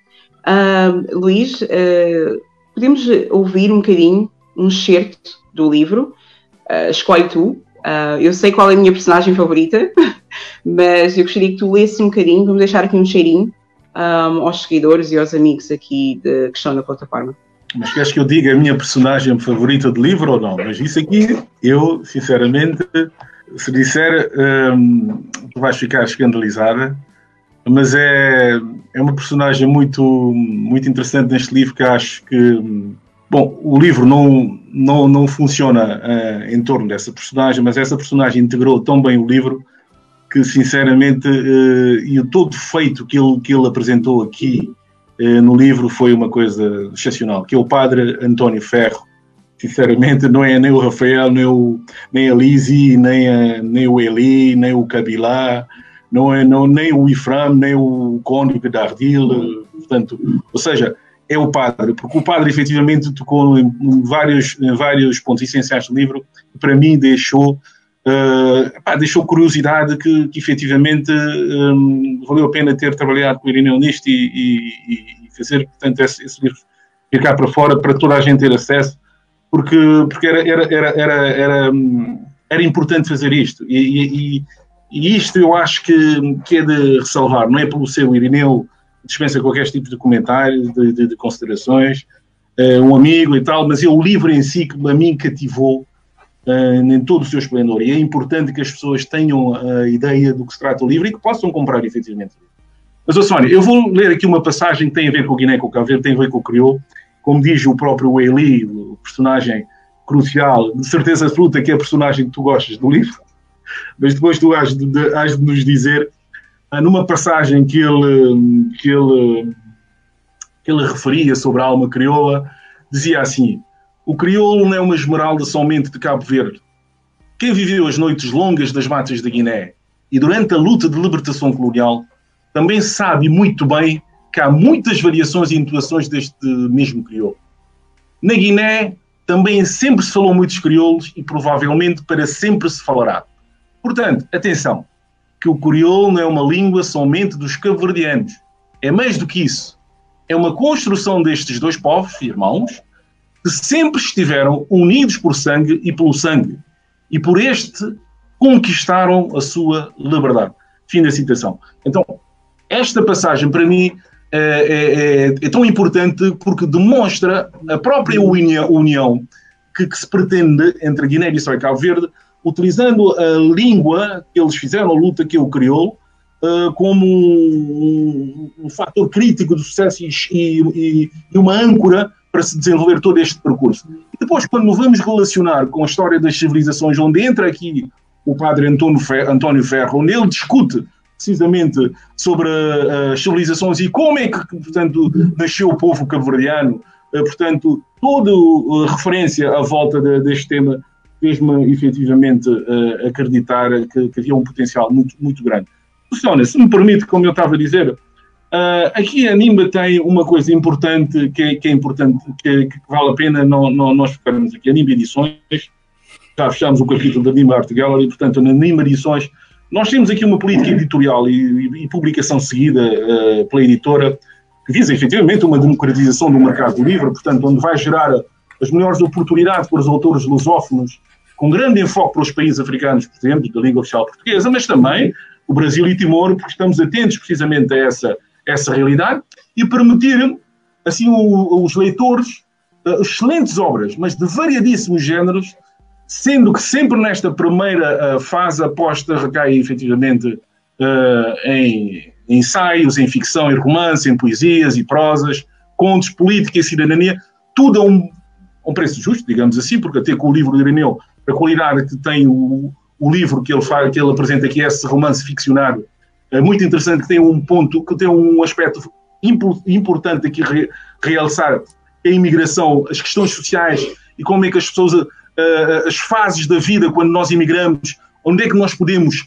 S5: Uh, Luís, uh, podemos ouvir um bocadinho um excerto do livro? Uh, escolhe tu. Uh, eu sei qual é a minha personagem favorita, mas eu gostaria que tu lesse um bocadinho, vamos deixar aqui um cheirinho um, aos seguidores e aos amigos aqui de, que estão na plataforma.
S3: Mas queres que eu diga a minha personagem favorita de livro ou não? Mas isso aqui, eu, sinceramente, se disser, hum, tu vais ficar escandalizada, mas é, é uma personagem muito, muito interessante neste livro que acho que... Bom, o livro não, não, não funciona uh, em torno dessa personagem, mas essa personagem integrou tão bem o livro que, sinceramente, uh, e o todo feito que ele, que ele apresentou aqui no livro foi uma coisa excepcional, que é o padre António Ferro. Sinceramente, não é nem o Rafael, nem, o, nem a Lizzie, nem, a, nem o Eli, nem o Kabila, não é, não, nem o Ifram, nem o Cônigo da Ardil, portanto, ou seja, é o padre, porque o padre efetivamente tocou em, em, vários, em vários pontos essenciais do livro, que para mim deixou, uh, pá, deixou curiosidade que, que efetivamente um, valeu a pena ter trabalhado com o Irineu nisto e, e, e fazer, portanto, esse, esse livro ficar para fora para toda a gente ter acesso, porque, porque era, era, era, era, era, era importante fazer isto. E, e, e isto eu acho que, que é de ressalvar, não é pelo seu Irineu dispensa qualquer tipo de comentário, de, de, de considerações, uh, um amigo e tal, mas é o livro em si que a mim cativou uh, em todo o seu esplendor. E é importante que as pessoas tenham a ideia do que se trata o livro e que possam comprar efetivamente. Mas, oh, Sónia, eu vou ler aqui uma passagem que tem a ver com o Guiné, com o Cabo Verde, tem a ver com o crioulo. Como diz o próprio Eli, o personagem crucial, de certeza absoluta que é a personagem que tu gostas do livro, mas depois tu has de, de, has de nos dizer, numa passagem que ele, que, ele, que ele referia sobre a alma crioula, dizia assim: o crioulo não é uma esmeralda somente de Cabo Verde. Quem viveu as noites longas das matas da Guiné e durante a luta de libertação colonial também sabe muito bem que há muitas variações e intuações deste mesmo crioulo. Na Guiné também sempre se falou muitos crioulos e provavelmente para sempre se falará. Portanto, atenção, que o crioulo não é uma língua somente dos cabo-verdianos. É mais do que isso. É uma construção destes dois povos, irmãos, que sempre estiveram unidos por sangue e pelo sangue. E por este conquistaram a sua liberdade. Fim da citação. Então, esta passagem, para mim, é, é, é tão importante porque demonstra a própria união, união que, que se pretende entre Guiné-Bissau e Cabo Verde, utilizando a língua que eles fizeram, a luta que é o crioulo, uh, como um, um fator crítico do sucesso e, e, e uma âncora para se desenvolver todo este percurso. E depois, quando vamos relacionar com a história das civilizações, onde entra aqui o padre António Ferro, António Ferro onde ele discute precisamente sobre uh, as civilizações e como é que, portanto, nasceu o povo cabo-verdiano, uh, portanto, toda uh, referência à volta de, deste tema fez-me efetivamente uh, acreditar que, que havia um potencial muito, muito grande. Luciana, se me permite, como eu estava a dizer, uh, aqui a Nimba tem uma coisa importante que é, que é importante, que, que vale a pena não, não, nós focarmos aqui. A Nimba Edições, já fechamos o capítulo da Nimba Art Gallery, portanto, na Nimba Edições, nós temos aqui uma política editorial e, e, e publicação seguida uh, pela editora que visa efetivamente uma democratização do mercado do livro, portanto, onde vai gerar as melhores oportunidades para os autores lusófonos, com grande enfoque para os países africanos, por exemplo, da língua oficial portuguesa, mas também o Brasil e Timor, porque estamos atentos precisamente a essa, essa realidade e permitir, assim, o, os leitores uh, excelentes obras, mas de variadíssimos géneros, sendo que sempre nesta primeira uh, fase a aposta recai efetivamente uh, em, em ensaios, em ficção e romance, em poesias e prosas, contos, política e cidadania, tudo a um, a um preço justo, digamos assim, porque até com o livro de Irineu, a qualidade que tem o, o livro que ele, faz, que ele apresenta aqui, esse romance ficcionado, é muito interessante, que tem um ponto, que tem um aspecto importante aqui re, realçar, a imigração, as questões sociais e como é que as pessoas... Uh, as fases da vida quando nós imigramos, onde é que nós podemos,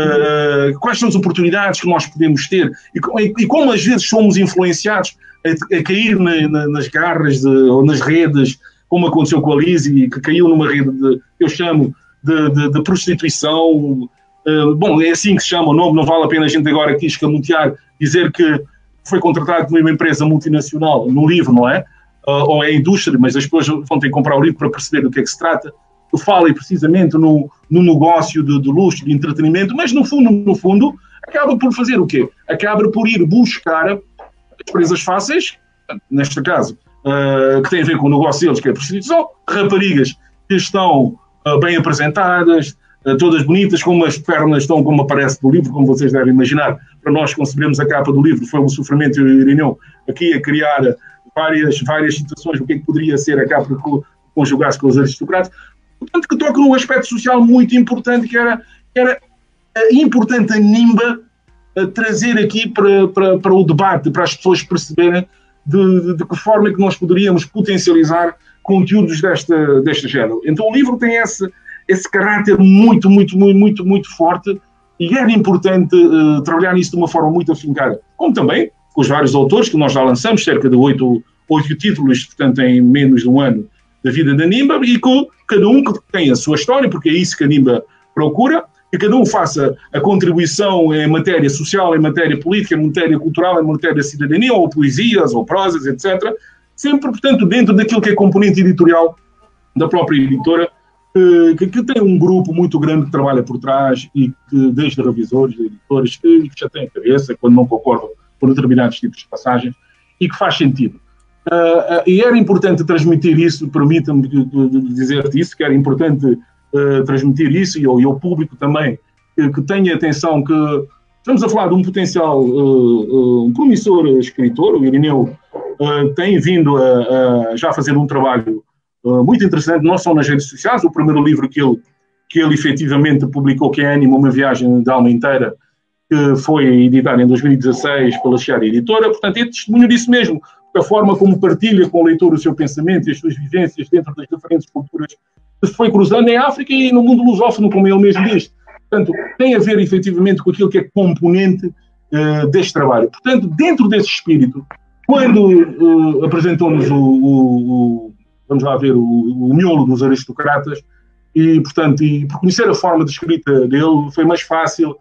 S3: uh, quais são as oportunidades que nós podemos ter e, e como às vezes somos influenciados a, a cair na, na, nas garras de, ou nas redes, como aconteceu com a Lizzie, que caiu numa rede, de, eu chamo, de, de, de prostituição. Uh, bom, é assim que se chama o nome, não vale a pena a gente agora aqui escamotear, dizer que foi contratado por uma empresa multinacional no livro, não é? Uh, ou é a indústria, mas as pessoas vão ter que comprar o livro para perceber do que é que se trata. Eu falo precisamente no, no negócio de, de luxo, de entretenimento, mas no fundo, no fundo, acaba por fazer o quê? Acaba por ir buscar as presas fáceis, neste caso, uh, que tem a ver com o negócio deles, que é a prostituição, raparigas que estão uh, bem apresentadas, uh, todas bonitas, como as pernas estão, como aparece no livro, como vocês devem imaginar. Para nós, concebemos a capa do livro, foi um sofrimento e o Irineu aqui a criar várias, várias situações, o que é que poderia ser a capa que conjugasse com os aristocratas. Portanto, que toca num aspecto social muito importante, que era, que era uh, importante a Nimba uh, trazer aqui para, para, para o debate, para as pessoas perceberem de, de, de que forma é que nós poderíamos potencializar conteúdos desta, deste género. Então o livro tem esse, esse caráter muito, muito, muito, muito, muito forte e era importante uh, trabalhar nisso de uma forma muito afincada. Como também com os vários autores que nós já lançamos, cerca de oito, oito títulos, portanto, em menos de um ano da vida da Nimba, e com cada um que tem a sua história, porque é isso que a Nimba procura, que cada um faça a contribuição em matéria social, em matéria política, em matéria cultural, em matéria de cidadania, ou poesias, ou prosas, etcétera. Sempre, portanto, dentro daquilo que é componente editorial da própria editora, que, que tem um grupo muito grande que trabalha por trás e que, desde revisores, editores, que, que já têm a cabeça quando não concordam com determinados tipos de passagens e que faz sentido. Uh, uh, e era importante transmitir isso, permita-me dizer-te isso, que era importante uh, transmitir isso e ao, e ao público também, que, que tenha atenção que estamos a falar de um potencial, uh, uh, um promissor escritor, o Irineu uh, tem vindo a, a já fazer um trabalho uh, muito interessante, não só nas redes sociais. O primeiro livro que ele, que ele efetivamente publicou, que é Ânimo, uma viagem da alma inteira, que foi editado em dois mil e dezasseis pela Chiara Editora, portanto é testemunho disso mesmo, a forma como partilha com o leitor o seu pensamento e as suas vivências dentro das diferentes culturas que se foi cruzando em África e no mundo lusófono, como ele mesmo diz. Portanto, tem a ver efetivamente com aquilo que é componente uh, deste trabalho. Portanto, dentro desse espírito, quando uh, apresentou-nos o, o, o, vamos lá ver, o, o miolo dos aristocratas, e portanto, e por conhecer a forma de escrita dele, foi mais fácil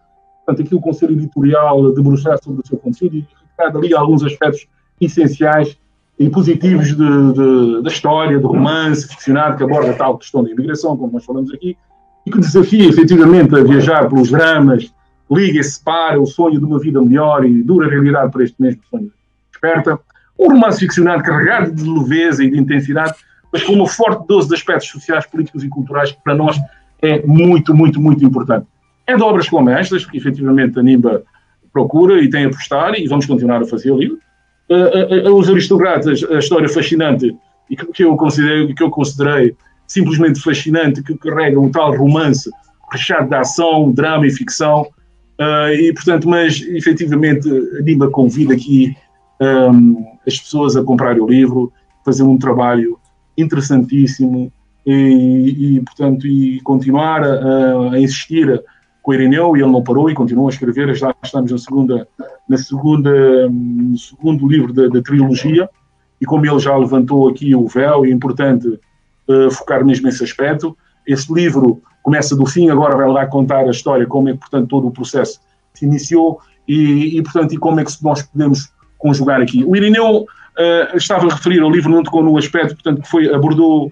S3: portanto, aqui o Conselho Editorial debruçar sobre o seu conteúdo e retirar dali alguns aspectos essenciais e positivos de, de, da história, do romance ficcionado que aborda a tal questão da imigração, como nós falamos aqui, e que desafia efetivamente a viajar pelos dramas, liga e separa o sonho de uma vida melhor e dura realidade para este mesmo sonho. Desperta um romance ficcionado carregado de leveza e de intensidade, mas com uma forte dose de aspectos sociais, políticos e culturais que para nós é muito, muito, muito importante. É de obras como estas que efetivamente a NIMBA procura e tem a apostar, e vamos continuar a fazer ali. Uh, uh, uh, os Aristocratas, a história fascinante, e que, que, eu considerei, que eu considerei simplesmente fascinante, que carrega um tal romance recheado de ação, drama e ficção, uh, e portanto, mas efetivamente a NIMBA convida aqui um, as pessoas a comprarem o livro, fazer um trabalho interessantíssimo e, e portanto, e continuar a, a insistir com o Irineu, e ele não parou e continua a escrever. Já estamos na segunda, na segunda, no segundo livro da, da trilogia, e como ele já levantou aqui o véu, é importante uh, focar mesmo nesse aspecto. Este livro começa do fim, agora vai lá contar a história, como é que, portanto, todo o processo se iniciou e, e portanto, e como é que nós podemos conjugar aqui. O Irineu uh, estava a referir ao livro, não tocou no aspecto, portanto, que foi, abordou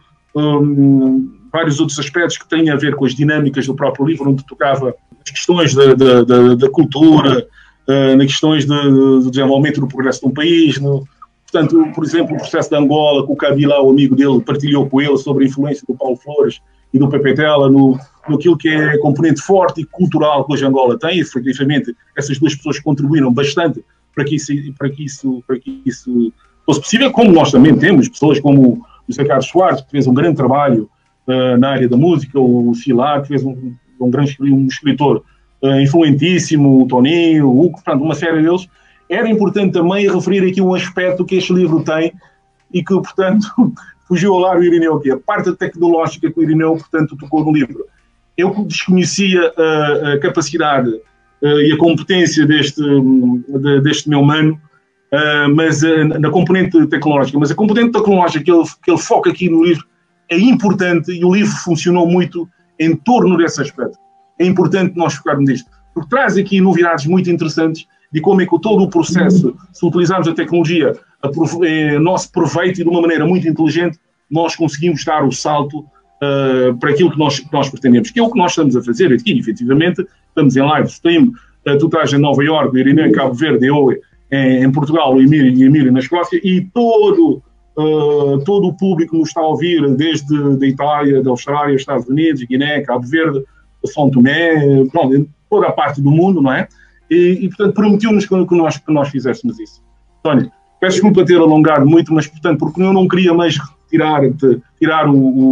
S3: um, vários outros aspectos que têm a ver com as dinâmicas do próprio livro, onde tocava as questões da, da, da, da cultura, uh, nas questões de, de, do desenvolvimento do progresso de um país, no, portanto, por exemplo, o processo de Angola, que o Kabila, o amigo dele, partilhou com ele sobre a influência do Paulo Flores e do Pepe Tela no, naquilo que é a componente forte e cultural que hoje Angola tem, e efetivamente essas duas pessoas contribuíram bastante para que isso, para que isso, para que isso fosse possível, como nós também temos pessoas como o José Carlos Soares, que fez um grande trabalho uh, na área da música, o Silar, que fez um, um grande um escritor uh, influentíssimo, o Toninho, o Hugo, portanto, uma série deles. Era importante também referir aqui um aspecto que este livro tem e que, portanto, fugiu ao lado do Irineu, que é a parte tecnológica que o Irineu, portanto, tocou no livro. Eu desconhecia a, a capacidade uh, e a competência deste, de, deste meu mano, uh, mas uh, na componente tecnológica. Mas a componente tecnológica que ele, que ele foca aqui no livro é importante, e o livro funcionou muito em torno desse aspecto. É importante nós focarmos nisto, porque traz aqui novidades muito interessantes de como é que todo o processo, se utilizarmos a tecnologia a é, nosso proveito e de uma maneira muito inteligente, nós conseguimos dar o salto uh, para aquilo que nós, que nós pretendemos, que é o que nós estamos a fazer aqui, efetivamente. Estamos em live stream, uh, tu estás em Nova Iorque, o Irineu em Cabo Verde, eu em, em Portugal, o Emílio e Emílio na Escócia, e todo, uh, todo o público nos está a ouvir, desde da Itália, da Austrália, Estados Unidos, Guiné, Cabo Verde, São Tomé, pronto, toda a parte do mundo, não é? E, e portanto, prometeu-nos que, que, nós, que nós fizéssemos isso. António, peço desculpa ter alongado muito, mas, portanto, porque eu não queria mais tirar, tirar o,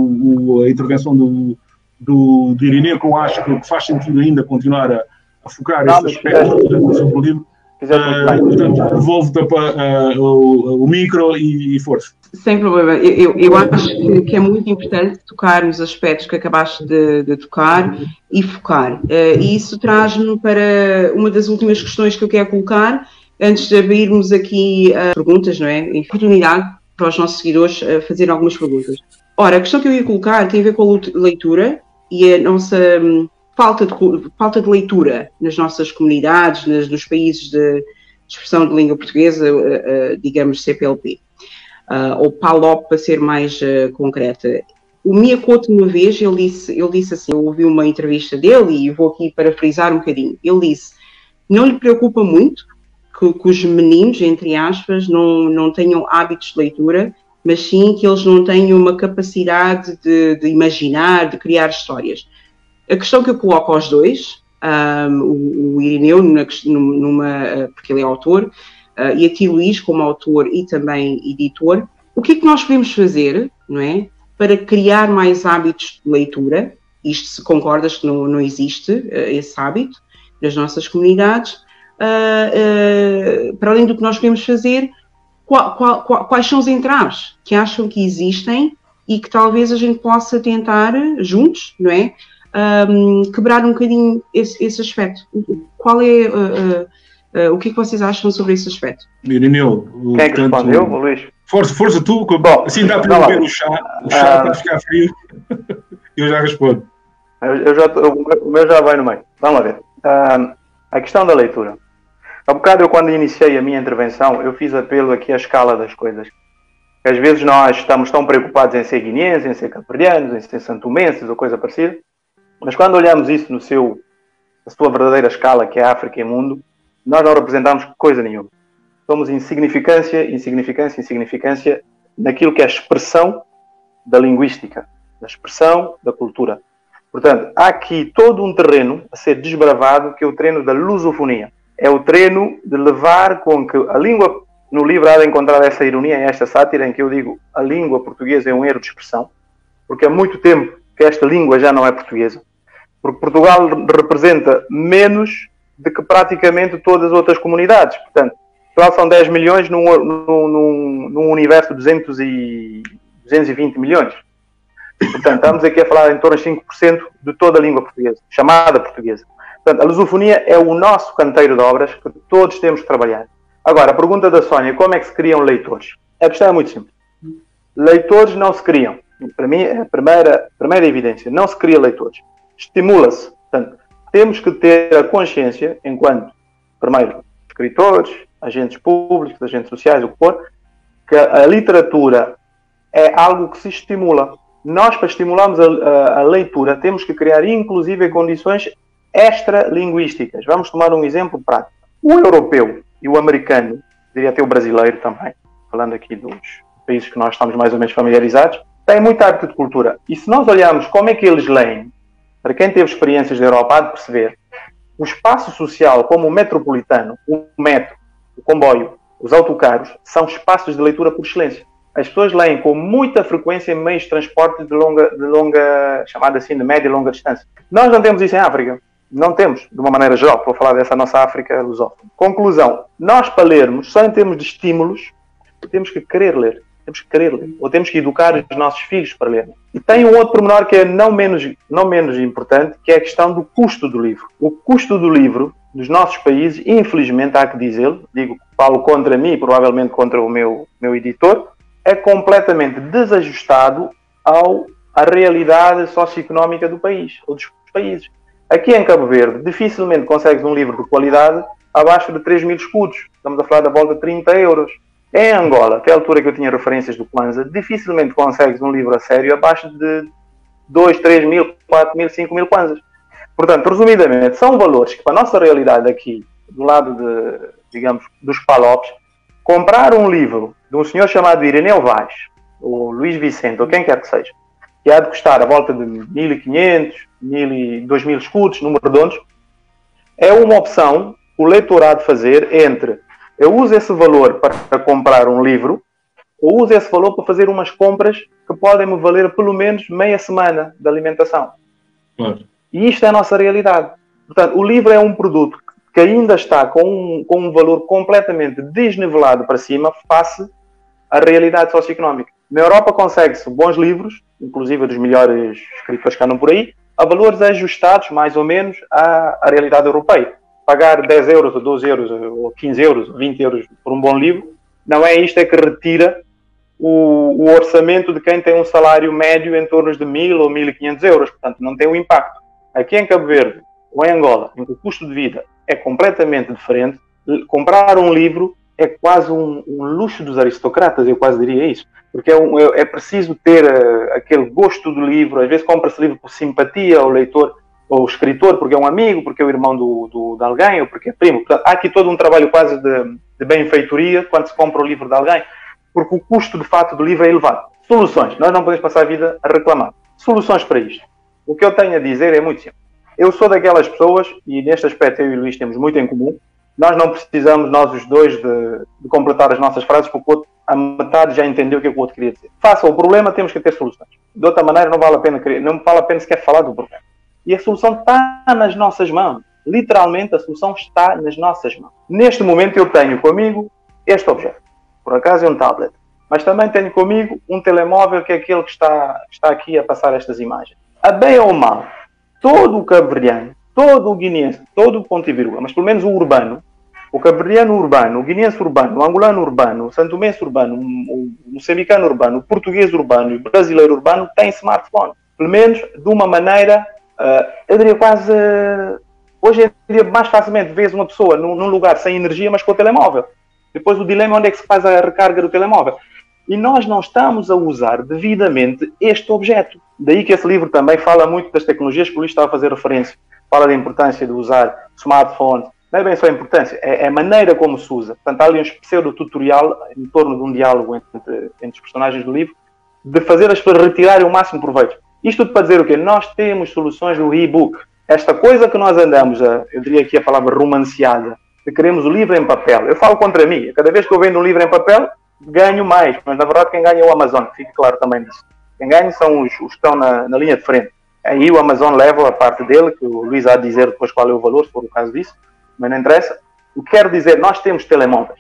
S3: o, a intervenção do, do, do Irineu, que eu acho que faz sentido ainda continuar a, a focar não, esse aspecto sobre o livro. Uh, portanto, devolvo-te uh, o, o micro e, e força.
S2: Sem problema. Eu, eu acho que, que é muito importante tocar nos aspectos que acabaste de, de tocar e focar. Uh, e isso traz-me para uma das últimas questões que eu quero colocar, antes de abrirmos aqui uh, perguntas, não é? Em oportunidade para os nossos seguidores uh, fazerem algumas perguntas. Ora, a questão que eu ia colocar tem a ver com a leitura e a nossa um, falta, de, falta de leitura nas nossas comunidades, nas, nos países de, de expressão de língua portuguesa, uh, uh, digamos C P L P. Uh, ou PALOP, para ser mais uh, concreta. O Mia Couto, uma vez, ele disse, ele disse assim, eu ouvi uma entrevista dele e vou aqui parafrisar um bocadinho. Ele disse, não lhe preocupa muito que, que os meninos, entre aspas, não, não tenham hábitos de leitura, mas sim que eles não tenham uma capacidade de, de imaginar, de criar histórias. A questão que eu coloco aos dois, um, o, o Irineu, numa, numa, porque ele é autor, Uh, e aqui Luís como autor e também editor, o que é que nós podemos fazer, não é, para criar mais hábitos de leitura? Isto, se concordas que não, não existe uh, esse hábito nas nossas comunidades, uh, uh, para além do que nós podemos fazer, qual, qual, qual, quais são os entraves que acham que existem e que talvez a gente possa tentar, juntos, não é, um, quebrar um bocadinho esse, esse aspecto? Qual é... Uh, uh, Uh, o que é que vocês acham sobre esse aspecto?
S3: Irineu,
S5: quem é que respondeu, Luís?
S3: Força, força tu, bom, assim dá para beber o chá, o chá uh, está a ficar frio, eu já respondo.
S5: Eu, eu já, o meu já vai no meio, vamos lá ver. Uh, A questão da leitura. Há bocado eu, quando iniciei a minha intervenção, eu fiz apelo aqui à escala das coisas. Às vezes nós estamos tão preocupados em ser guineenses, em ser cabo-verdianos, em ser santomenses ou coisa parecida, mas quando olhamos isso no seu, na sua verdadeira escala, que é África e mundo, nós não representamos coisa nenhuma. Somos insignificância, insignificância, insignificância naquilo que é a expressão da linguística, da expressão da cultura. Portanto, há aqui todo um terreno a ser desbravado, que é o terreno da lusofonia. É o treino de levar com que a língua, no livro há de encontrar essa ironia, esta sátira, em que eu digo a língua portuguesa é um erro de expressão, porque há muito tempo que esta língua já não é portuguesa, porque Portugal representa menos do que praticamente todas as outras comunidades. Portanto, Portugal são dez milhões num, num, num, num universo de duzentos e vinte milhões. Portanto, estamos aqui a falar em torno de cinco por cento de toda a língua portuguesa, chamada portuguesa. Portanto, a lusofonia é o nosso canteiro de obras que todos temos que trabalhar. Agora, a pergunta da Sónia, como é que se criam leitores? A questão é muito simples. Leitores não se criam. Para mim, é a primeira, a primeira evidência. Não se cria leitores. Estimula-se. Portanto, temos que ter a consciência, enquanto, primeiro, escritores, agentes públicos, agentes sociais, o que for, que a literatura é algo que se estimula. Nós, para estimularmos a, a, a leitura, temos que criar, inclusive, condições extralinguísticas. Vamos tomar um exemplo prático. O europeu e o americano, diria até o brasileiro também, falando aqui dos países que nós estamos mais ou menos familiarizados, têm muita hábito de cultura. E se nós olharmos como é que eles leem, para quem teve experiências da Europa, há de perceber, o espaço social, como o metropolitano, o metro, o comboio, os autocarros, são espaços de leitura por excelência. As pessoas leem com muita frequência em meios de transporte de longa, de longa, chamada assim, de média e longa distância. Nós não temos isso em África. Não temos, de uma maneira geral, para falar dessa nossa África lusófona. Conclusão, nós para lermos, só em termos de estímulos, temos que querer ler. Temos que querer ler. Ou temos que educar os nossos filhos para ler. E tem um outro pormenor que é não menos, não menos importante, que é a questão do custo do livro. O custo do livro, nos nossos países, infelizmente, há que dizê-lo, digo, falo contra mim e provavelmente contra o meu, meu editor, é completamente desajustado ao, à realidade socioeconómica do país, ou dos países. Aqui em Cabo Verde, dificilmente consegues um livro de qualidade abaixo de três mil escudos. Estamos a falar da volta de trinta euros. Em Angola, até a altura que eu tinha referências do Kwanza, dificilmente consegues um livro a sério abaixo de dois, três mil, quatro mil, cinco mil Kwanzas. Portanto, resumidamente, são valores que, para a nossa realidade aqui, do lado de, digamos, dos Palopes, comprar um livro de um senhor chamado Irineu Vaz, ou Luís Vicente, ou quem quer que seja, que há de custar a volta de mil e quinhentos, dois mil escudos, números redondos, é uma opção que o leitor há de fazer entre eu uso esse valor para comprar um livro ou uso esse valor para fazer umas compras que podem me valer pelo menos meia semana de alimentação. Claro. E isto é a nossa realidade. Portanto, o livro é um produto que ainda está com um, com um valor completamente desnivelado para cima face à realidade socioeconómica. Na Europa consegue-se bons livros, inclusive dos melhores escritores que andam por aí, a valores ajustados mais ou menos à, à realidade europeia. Pagar dez euros, ou doze euros, ou quinze euros, ou vinte euros por um bom livro, não é isto é que retira o, o orçamento de quem tem um salário médio em torno de mil ou mil e quinhentos euros. Portanto, não tem o impacto. Aqui em Cabo Verde, ou em Angola, em que o custo de vida é completamente diferente, comprar um livro é quase um, um luxo dos aristocratas, eu quase diria isso. Porque é, um, é, é preciso ter uh, aquele gosto do livro. Às vezes compra-se livro por simpatia ao leitor, ou o escritor, porque é um amigo, porque é o irmão do, do, de alguém, ou porque é primo. Portanto, há aqui todo um trabalho quase de, de benfeitoria quando se compra o livro de alguém, porque o custo, de fato, do livro é elevado. Soluções. Nós não podemos passar a vida a reclamar. Soluções para isto. O que eu tenho a dizer é muito simples. Eu sou daquelas pessoas, e neste aspecto eu e o Luís temos muito em comum, nós não precisamos, nós os dois, de, de completar as nossas frases, porque o outro, a metade já entendeu o que, é que o outro queria dizer. Faça o problema, temos que ter soluções. De outra maneira, não vale a pena, não vale a pena sequer falar do problema. E a solução está nas nossas mãos. Literalmente, a solução está nas nossas mãos. Neste momento, eu tenho comigo este objeto. Por acaso é um tablet. Mas também tenho comigo um telemóvel, que é aquele que está, está aqui a passar estas imagens. A bem ou mal, todo o cabo-verdiano, todo o guineense, todo o ponte-vírgula, mas pelo menos o urbano, o cabo-verdiano urbano, o guineense urbano, o angolano urbano, o santomense urbano, o moçambicano urbano, o português urbano e o brasileiro urbano tem smartphone. Pelo menos de uma maneira... Uh, eu diria quase uh, Hoje em dia, mais facilmente, vês uma pessoa num, num lugar sem energia, mas com o telemóvel. Depois o dilema é onde é que se faz a recarga do telemóvel. E nós não estamos a usar devidamente este objeto. Daí que esse livro também fala muito das tecnologias que o Luís estava a fazer referência. Fala da importância de usar smartphones. Não é bem só a importância, é a maneira como se usa. Portanto, há ali um pseudo-tutorial em torno de um diálogo entre, entre os personagens do livro, de fazer as pessoas retirarem o máximo proveito. Isto tudo para dizer o quê? Nós temos soluções do e-book. Esta coisa que nós andamos, a, eu diria aqui a palavra romanceada, de queremos o livro em papel. Eu falo contra mim. Cada vez que eu vendo um livro em papel, ganho mais. Mas, na verdade, quem ganha é o Amazon. Fique claro também nisso. Quem ganha são os, os que estão na, na linha de frente. Aí o Amazon leva a parte dele, que o Luís há de dizer depois qual é o valor, se for o caso disso. Mas não interessa. O que quero dizer, nós temos telemóveis.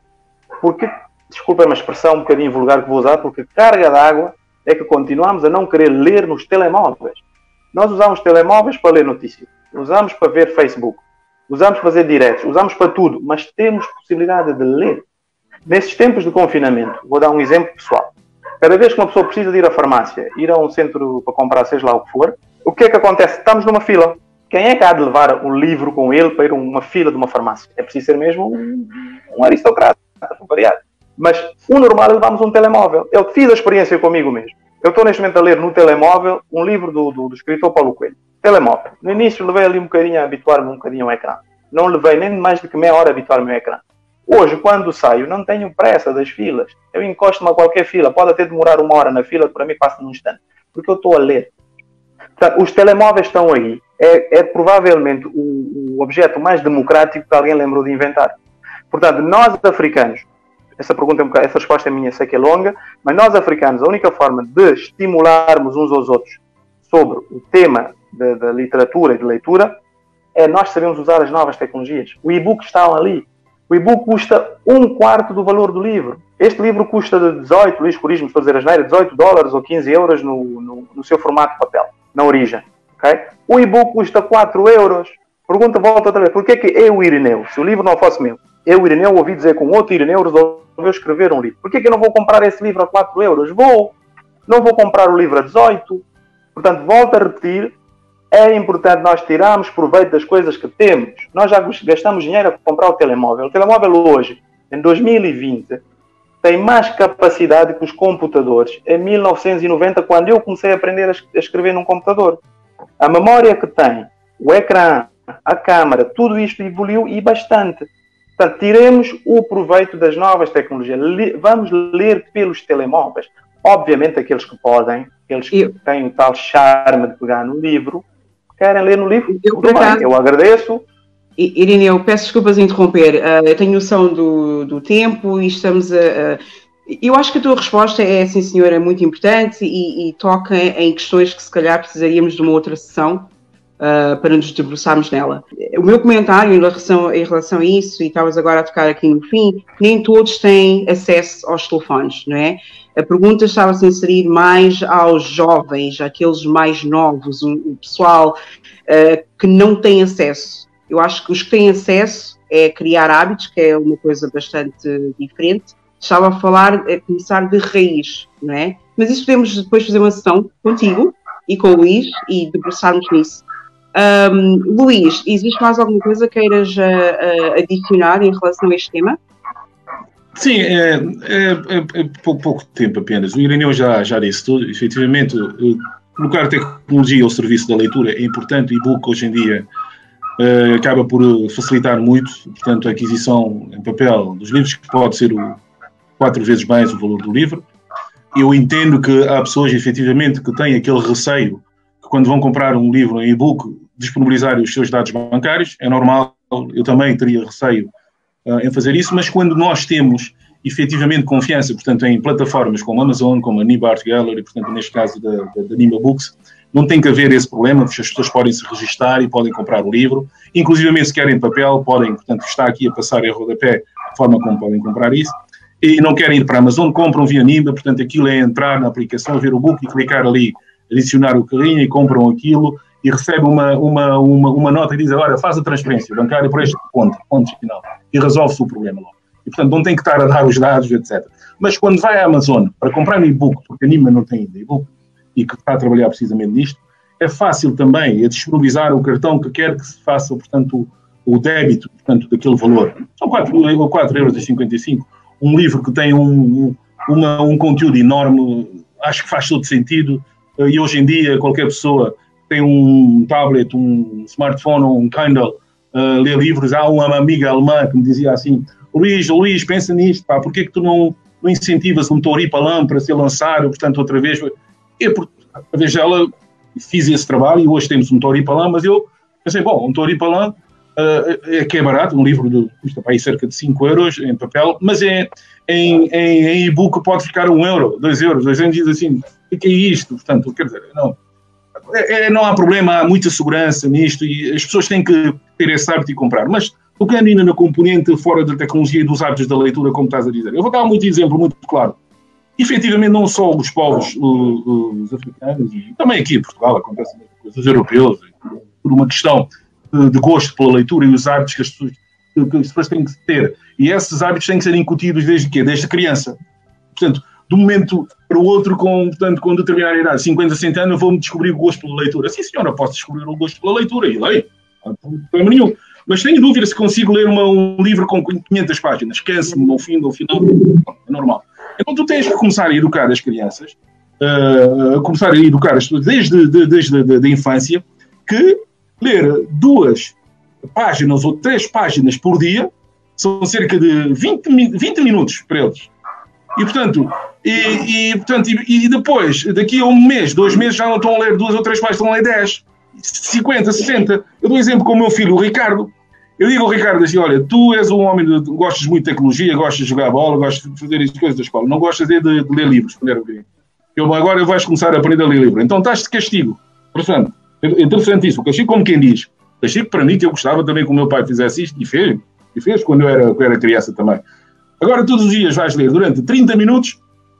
S5: Porque, desculpa uma expressão um bocadinho vulgar que vou usar, porque carga d'água é que continuamos a não querer ler nos telemóveis. Nós usamos telemóveis para ler notícias. Usamos para ver Facebook. Usamos para fazer diretos, usamos para tudo, mas temos possibilidade de ler. Nesses tempos de confinamento, vou dar um exemplo pessoal. Cada vez que uma pessoa precisa de ir à farmácia, ir a um centro para comprar seja lá o que for, o que é que acontece? Estamos numa fila. Quem é que há de levar um livro com ele para ir a uma fila de uma farmácia? É preciso ser mesmo um, um aristocrata, para variar. Mas o normal é levarmos um telemóvel. Eu fiz a experiência comigo mesmo. Eu estou neste momento a ler no telemóvel um livro do, do, do escritor Paulo Coelho. Telemóvel. No início levei ali um bocadinho a habituar-me um bocadinho ao ecrã. Não levei nem mais do que meia hora a habituar-me ao ecrã. Hoje, quando saio, não tenho pressa das filas. Eu encosto-me a qualquer fila. Pode até demorar uma hora na fila, para mim passa num instante. Porque eu estou a ler. Portanto, os telemóveis estão aí. É, é provavelmente o, o objeto mais democrático que alguém lembrou de inventar. Portanto, nós africanos, essa pergunta é um bocado, essa resposta é minha, sei que é longa, mas nós africanos, a única forma de estimularmos uns aos outros sobre o tema da, da literatura e de leitura é nós sabemos usar as novas tecnologias. O e-book está ali. O e-book custa um quarto do valor do livro. Este livro custa de dezoito, Luís Corismo, estou a dizer asneira, dezoito dólares ou quinze euros no, no, no seu formato de papel, na origem. Okay? O e-book custa quatro euros. Pergunta, volta outra vez, porquê que eu, Irineu, se o livro não fosse meu, eu, Irineu, ouvi dizer que um outro Irineu resolveu escrever um livro. Porquê que eu não vou comprar esse livro a quatro euros? Vou. Não vou comprar o livro a dezoito. Portanto, volto a repetir, é importante nós tirarmos proveito das coisas que temos. Nós já gastamos dinheiro a comprar o telemóvel. O telemóvel hoje, em dois mil e vinte, tem mais capacidade que os computadores em mil novecentos e noventa, quando eu comecei a aprender a escrever num computador. A memória que tem, o ecrã, a câmara, tudo isto evoluiu e bastante. Portanto, tiremos o proveito das novas tecnologias. Vamos ler pelos telemóveis. Obviamente, aqueles que podem, aqueles que eu... têm o tal charme de pegar no livro, querem ler no livro, eu, tudo bem, eu agradeço.
S2: Irineu, peço desculpas de interromper. Uh, eu tenho noção do, do tempo e estamos a... Uh, eu acho que a tua resposta é, sim senhor, é muito importante e, e toca em questões que se calhar precisaríamos de uma outra sessão uh, para nos debruçarmos nela. O meu comentário em relação, em relação a isso, e estavas agora a tocar aqui no fim, nem todos têm acesso aos telefones, não é? A pergunta estava-se a inserir mais aos jovens, àqueles mais novos, o, o pessoal uh, que não tem acesso. Eu acho que os que têm acesso é criar hábitos, que é uma coisa bastante diferente. Estava a falar, é começar de raiz, não é? Mas isso podemos depois fazer uma sessão contigo e com o Luís e debruçarmos nisso. Um, Luís, existe mais alguma coisa que queiras uh, uh, adicionar em relação a este tema?
S3: Sim, é, é, é pouco, pouco tempo apenas. O Irineu já, já disse tudo. Efetivamente, colocar tecnologia ao serviço da leitura é importante. O e-book hoje em dia uh, acaba por facilitar muito, portanto, a aquisição em papel dos livros, que pode ser o, quatro vezes mais o valor do livro. Eu entendo que há pessoas, efetivamente, que têm aquele receio que quando vão comprar um livro em e-book, disponibilizarem os seus dados bancários. É normal, eu também teria receio em fazer isso, mas quando nós temos efetivamente confiança, portanto, em plataformas como a Amazon, como a Niba Art Gallery, portanto, neste caso da, da, da Niba Books, não tem que haver esse problema, porque as pessoas podem se registrar e podem comprar o livro, inclusive se querem papel, podem, portanto, está aqui a passar em rodapé a forma como podem comprar isso, e não querem ir para a Amazon, compram via Niba, portanto, aquilo é entrar na aplicação, ver o book e clicar ali, adicionar o carrinho e compram aquilo, e recebe uma, uma, uma, uma nota que diz, agora faz a transferência bancária por este ponto, ponto final, e resolve-se o problema logo. E, portanto, não tem que estar a dar os dados, etcétera. Mas quando vai à Amazon para comprar um e-book, porque a Nima não tem ainda e-book, e que está a trabalhar precisamente nisto, é fácil também é disponibilizar o cartão que quer que se faça, portanto, o, o débito, portanto, daquele valor. São quatro euros e cinquenta e cinco. Um livro que tem um, uma, um conteúdo enorme, acho que faz todo sentido, e hoje em dia qualquer pessoa tem um tablet, um smartphone ou um Kindle, uh, lê livros. Há uma amiga alemã que me dizia assim: Luís, Luís, pensa nisto, pá, porquê que tu não, não incentivas um Tori Palam para ser lançado, portanto, outra vez? Eu, por, através dela, fiz esse trabalho e hoje temos um Tori Palam, mas eu pensei, bom, um Tori Palam uh, é que é barato, um livro de, custa para aí cerca de cinco euros em papel, mas é, em, em, em e-book pode ficar um euro, dois euros, dois euros, diz assim, o que é isto? Portanto, quer dizer, não... É, não há problema, há muita segurança nisto e as pessoas têm que ter esse hábito e comprar. Mas tocando ainda na componente fora da tecnologia e dos hábitos da leitura, como estás a dizer, eu vou dar muito exemplo muito claro. Efetivamente, não só os povos os, os africanos, e também aqui em Portugal acontece muita coisa, os europeus, por uma questão de, de gosto pela leitura e os hábitos que as pessoas, que, que as pessoas têm que ter. E esses hábitos têm que ser incutidos desde quê? Desde criança. Portanto, de um momento para o outro, com, portanto, com determinada idade, cinquenta, sessenta anos, eu vou-me descobrir o gosto pela leitura. Sim, senhora, posso descobrir o gosto pela leitura, e leio, não há problema nenhum. Mas tenho dúvida se consigo ler uma, um livro com quinhentas páginas. Canso-me no fim, no final, é normal. Então tu tens que começar a educar as crianças, uh, a começar a educar as pessoas desde, de, desde a da infância, que ler duas páginas ou três páginas por dia são cerca de vinte, vinte minutos para eles. E, portanto, e, e, portanto e, e depois, daqui a um mês, dois meses, já não estão a ler duas ou três páginas, estão a ler dez, cinquenta, sessenta. Eu dou um exemplo com o meu filho, o Ricardo. Eu digo ao Ricardo assim, olha, tu és um homem, de, gostas muito de tecnologia, gostas de jogar bola, gostas de fazer as coisas da escola, não gostas de, de, de ler livros. Eu, agora vais começar a aprender a ler livro. Então estás de castigo. Portanto, é interessantíssimo. O castigo, como quem diz. O castigo para mim, que eu gostava também que o meu pai fizesse isto, e fez, e fez quando eu era, quando eu era criança também. Agora, todos os dias vais ler durante trinta minutos,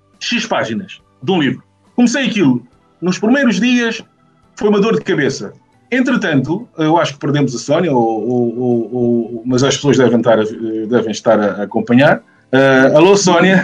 S3: X páginas de um livro. Comecei aquilo. Nos primeiros dias, foi uma dor de cabeça. Entretanto, eu acho que perdemos a Sónia, ou, ou, ou, ou, mas as pessoas devem estar a, devem estar a acompanhar. Uh, alô, Sónia.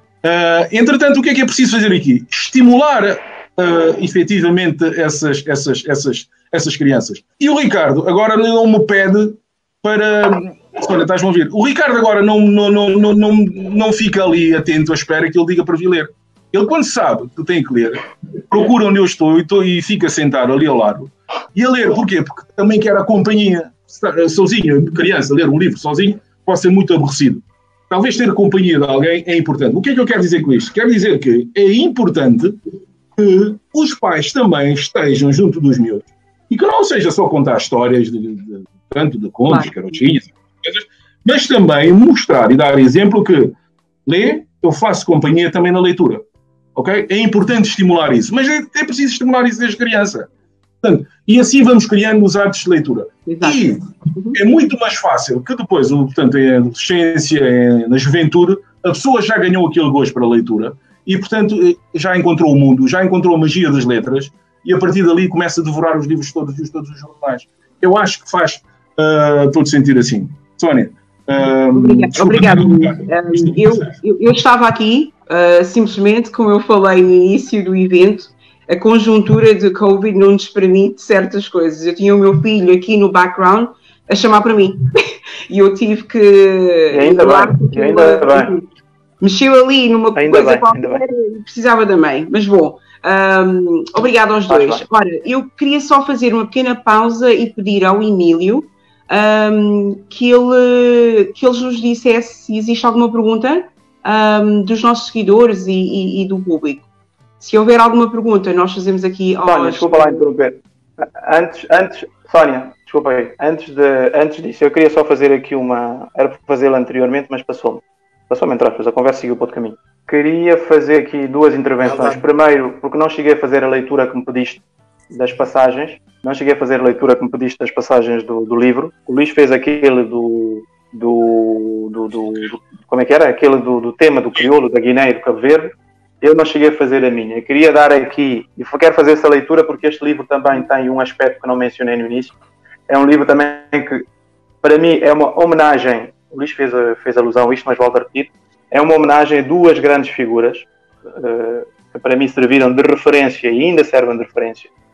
S3: Uh, entretanto, o que é que é preciso fazer aqui? Estimular, uh, efetivamente, essas, essas, essas, essas crianças. E o Ricardo agora não me pede para... Olha, estás-me a ouvir. O Ricardo agora não, não, não, não, não, não fica ali atento à espera que ele diga para vir ler. Ele, quando sabe que tem que ler, procura onde eu estou e, estou, e fica sentado ali ao lado. E a ler, porquê? Porque também quer a companhia. Sozinho, criança, ler um livro sozinho pode ser muito aborrecido. Talvez ter a companhia de alguém é importante. O que é que eu quero dizer com isto? Quero dizer que é importante que os pais também estejam junto dos miúdos. E que não seja só contar histórias de, de, de, tanto de contos, carotinhas, mas também mostrar e dar exemplo que lê, eu faço companhia também na leitura. Okay? É importante estimular isso, mas é, é preciso estimular isso desde criança. Portanto, e assim vamos criando os hábitos de leitura. Exato. E é muito mais fácil que depois, portanto, em adolescência, em, na juventude, a pessoa já ganhou aquele gosto para a leitura e, portanto, já encontrou o mundo, já encontrou a magia das letras e a partir dali começa a devorar os livros todos e os todos os jornais. Eu acho que faz uh, todo sentido assim. Sónia.
S2: Um, Obrigada. Um, eu, eu, eu estava aqui, uh, simplesmente, como eu falei no início do evento, a conjuntura de Covid não nos permite certas coisas. Eu tinha o meu filho aqui no background a chamar para mim. E eu tive que...
S5: E ainda bem, e ainda bem.
S2: Mexeu ali numa
S5: ainda
S2: coisa
S5: bem,
S2: qualquer e precisava da mãe. Mas bom, um, obrigado aos dois. Claro. Ora, eu queria só fazer uma pequena pausa e pedir ao Emílio um, que, ele, que ele nos dissesse se existe alguma pergunta um, dos nossos seguidores e, e, e do público. Se houver alguma pergunta, nós fazemos aqui...
S5: Sónia, aos... desculpa lá interromper. Antes, antes, Sónia, desculpa aí. Antes, de, antes disso, eu queria só fazer aqui uma... Era para fazê-la anteriormente, mas passou-me. Passou-me, entre aspas, a conversa seguiu para outro caminho. Queria fazer aqui duas intervenções. Primeiro, porque não cheguei a fazer a leitura que me pediste das passagens. Não cheguei a fazer a leitura que me pediste das passagens do, do livro. O Luís fez aquele do... do, do, do, do como é que era? Aquele do, do tema do crioulo, da Guiné e do Cabo Verde. Eu não cheguei a fazer a minha. Eu queria dar aqui, e quero fazer essa leitura porque este livro também tem um aspecto que não mencionei no início. É um livro também que, para mim, é uma homenagem. O Luís fez, fez alusão a isto, mas volto a repetir. É uma homenagem a duas grandes figuras uh, que para mim serviram de referência e ainda servem de referência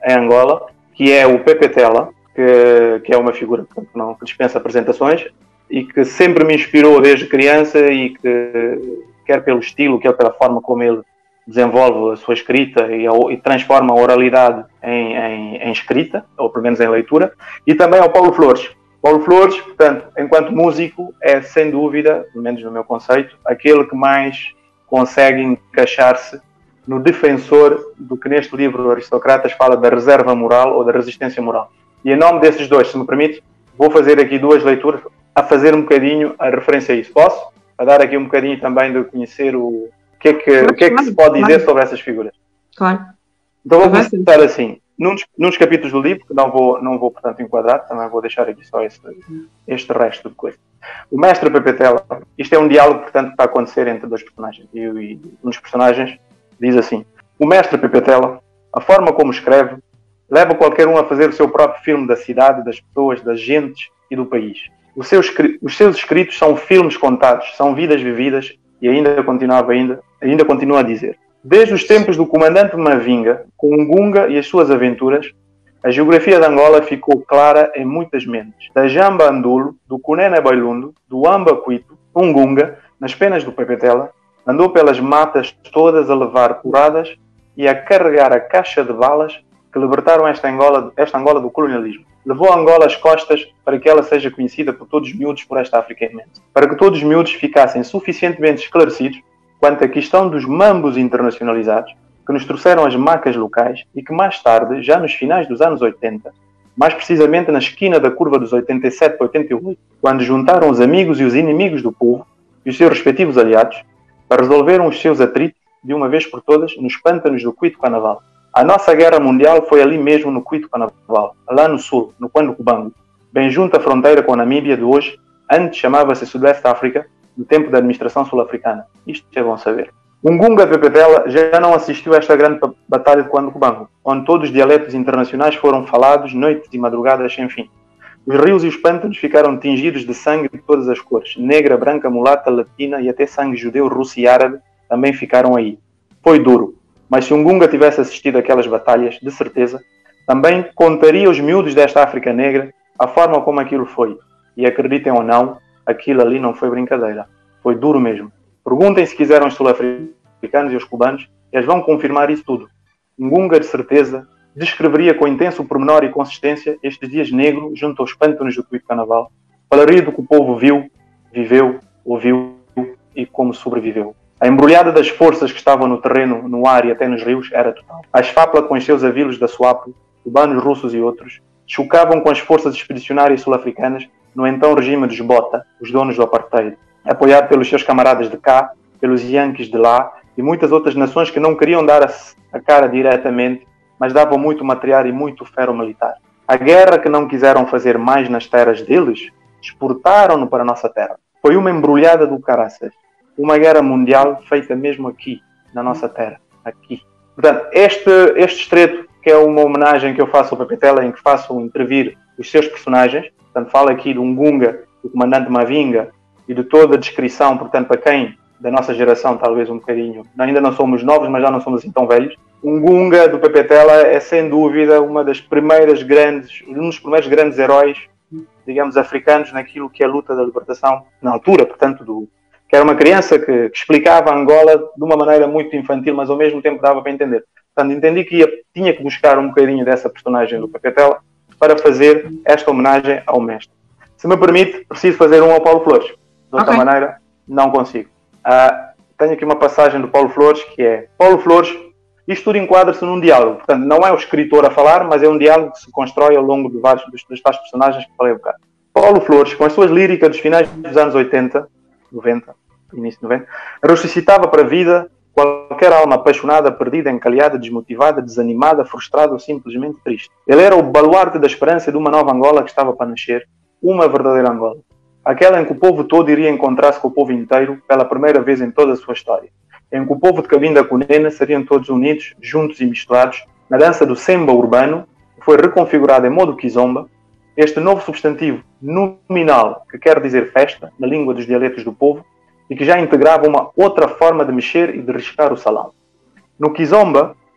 S5: em Angola, que é o Pepe Tela, que, que é uma figura portanto, não, que dispensa apresentações e que sempre me inspirou desde criança e que, quer pelo estilo, quer pela forma como ele desenvolve a sua escrita e, e transforma a oralidade em, em, em escrita, ou pelo menos em leitura, e também ao Paulo Flores. Paulo Flores, portanto, enquanto músico, é sem dúvida, pelo menos no meu conceito, aquele que mais consegue encaixar-se no defensor do que neste livro Aristocratas fala da reserva moral ou da resistência moral. E em nome desses dois, se me permite, vou fazer aqui duas leituras a fazer um bocadinho a referência a isso. Posso? A dar aqui um bocadinho também de conhecer o, o que é que, o que, é que se pode dizer sobre essas figuras.
S2: Claro.
S5: Então vou começar assim. Num dos, num dos capítulos do livro, que não vou, não vou portanto, enquadrar, também vou deixar aqui só este, este resto de coisa. O mestre Pepe Tela, isto é um diálogo, portanto, que está a acontecer entre dois personagens. E, e um dos personagens diz assim: o mestre Pepe Tela, a forma como escreve, leva qualquer um a fazer o seu próprio filme da cidade, das pessoas, das gentes e do país. Os seus, os seus escritos são filmes contados, são vidas vividas, e ainda continuava ainda, ainda continua a dizer. Desde os tempos do comandante Mavinga, com o Ngunga e as suas aventuras, a geografia de Angola ficou clara em muitas mentes. Da Jamba Andulo, do Cunene Bailundo, do Amba Cuito, o Ngunga, nas penas do Pepe Tela, andou pelas matas todas a levar porradas e a carregar a caixa de balas que libertaram esta Angola, esta Angola do colonialismo. Levou a Angola às costas para que ela seja conhecida por todos os miúdos por esta África imensa. Para que todos os miúdos ficassem suficientemente esclarecidos quanto à questão dos mambos internacionalizados que nos trouxeram as macas locais e que mais tarde, já nos finais dos anos oitenta, mais precisamente na esquina da curva dos oitenta e sete para oitenta e oito, quando juntaram os amigos e os inimigos do povo e os seus respectivos aliados para resolverem os seus atritos de uma vez por todas nos pântanos do Cuito Canaval. A nossa guerra mundial foi ali mesmo no Cuito Canaval, lá no sul, no Quando Cubango, bem junto à fronteira com a Namíbia de hoje, antes chamava-se Sudeste África, no tempo da administração sul-africana. Isto é bom saber. O Ngunga Pepe Tela já não assistiu a esta grande batalha de Quando Cubango, onde todos os dialetos internacionais foram falados, noites e madrugadas sem fim. Os rios e os pântanos ficaram tingidos de sangue de todas as cores, negra, branca, mulata, latina e até sangue judeu, russo e árabe também ficaram aí. Foi duro, mas se o Ngunga tivesse assistido àquelas batalhas, de certeza, também contaria aos miúdos desta África negra a forma como aquilo foi. E acreditem ou não, aquilo ali não foi brincadeira. Foi duro mesmo. Perguntem se quiseram os sul-africanos e os cubanos, eles vão confirmar isso tudo. Ngunga, de certeza, descreveria com intenso pormenor e consistência estes dias negros junto aos pântanos do Cuito Canaval. Falaria do que o povo viu, viveu, ouviu e como sobreviveu. A embrulhada das forças que estavam no terreno, no ar e até nos rios era total. A Esfapla, com os seus avilos da Suapo, cubanos, russos e outros, chocavam com as forças expedicionárias sul-africanas no então regime dos Bota, os donos do apartheid, apoiado pelos seus camaradas de cá, pelos Yankees de lá e muitas outras nações que não queriam dar a, a cara diretamente, mas davam muito material e muito ferro militar. A guerra que não quiseram fazer mais nas terras deles, exportaram-no para a nossa terra. Foi uma embrulhada do caraças. Uma guerra mundial feita mesmo aqui, na nossa terra, aqui. Portanto, este, este extrato, que é uma homenagem que eu faço ao Pepe Tela, em que faço intervir os seus personagens, portanto, falo aqui do Ngunga, do comandante Mavinga, e de toda a descrição, portanto, para quem da nossa geração, talvez um bocadinho, ainda não somos novos, mas já não somos assim tão velhos. O Ngunga, do Pepe Tela, é sem dúvida uma das primeiras grandes, um dos primeiros grandes heróis, digamos, africanos naquilo que é a luta da libertação, na altura, portanto, do que era uma criança que, que explicava Angola de uma maneira muito infantil, mas ao mesmo tempo dava para entender. Portanto, entendi que ia, tinha que buscar um bocadinho dessa personagem do Pepe Tela para fazer esta homenagem ao mestre. Se me permite, preciso fazer um ao Paulo Flores. De outra okay. maneira, não consigo. Uh, tenho aqui uma passagem do Paulo Flores, que é... Paulo Flores, isto tudo enquadra-se num diálogo. Portanto, não é o escritor a falar, mas é um diálogo que se constrói ao longo de vários dos, dos vários personagens que falei um bocado. Paulo Flores, com as suas líricas dos finais dos anos oitenta, noventa, início de noventa, ressuscitava para a vida qualquer alma apaixonada, perdida, encalhada, desmotivada, desanimada, frustrada ou simplesmente triste. Ele era o baluarte da esperança de uma nova Angola que estava para nascer, uma verdadeira Angola. Aquela em que o povo todo iria encontrar-se com o povo inteiro pela primeira vez em toda a sua história. Em que o povo de Cabinda Cunene seriam todos unidos, juntos e misturados, na dança do semba urbano, que foi reconfigurada em modo kizomba, este novo substantivo nominal, que quer dizer festa, na língua dos dialetos do povo, e que já integrava uma outra forma de mexer e de riscar o salão. No kizomba,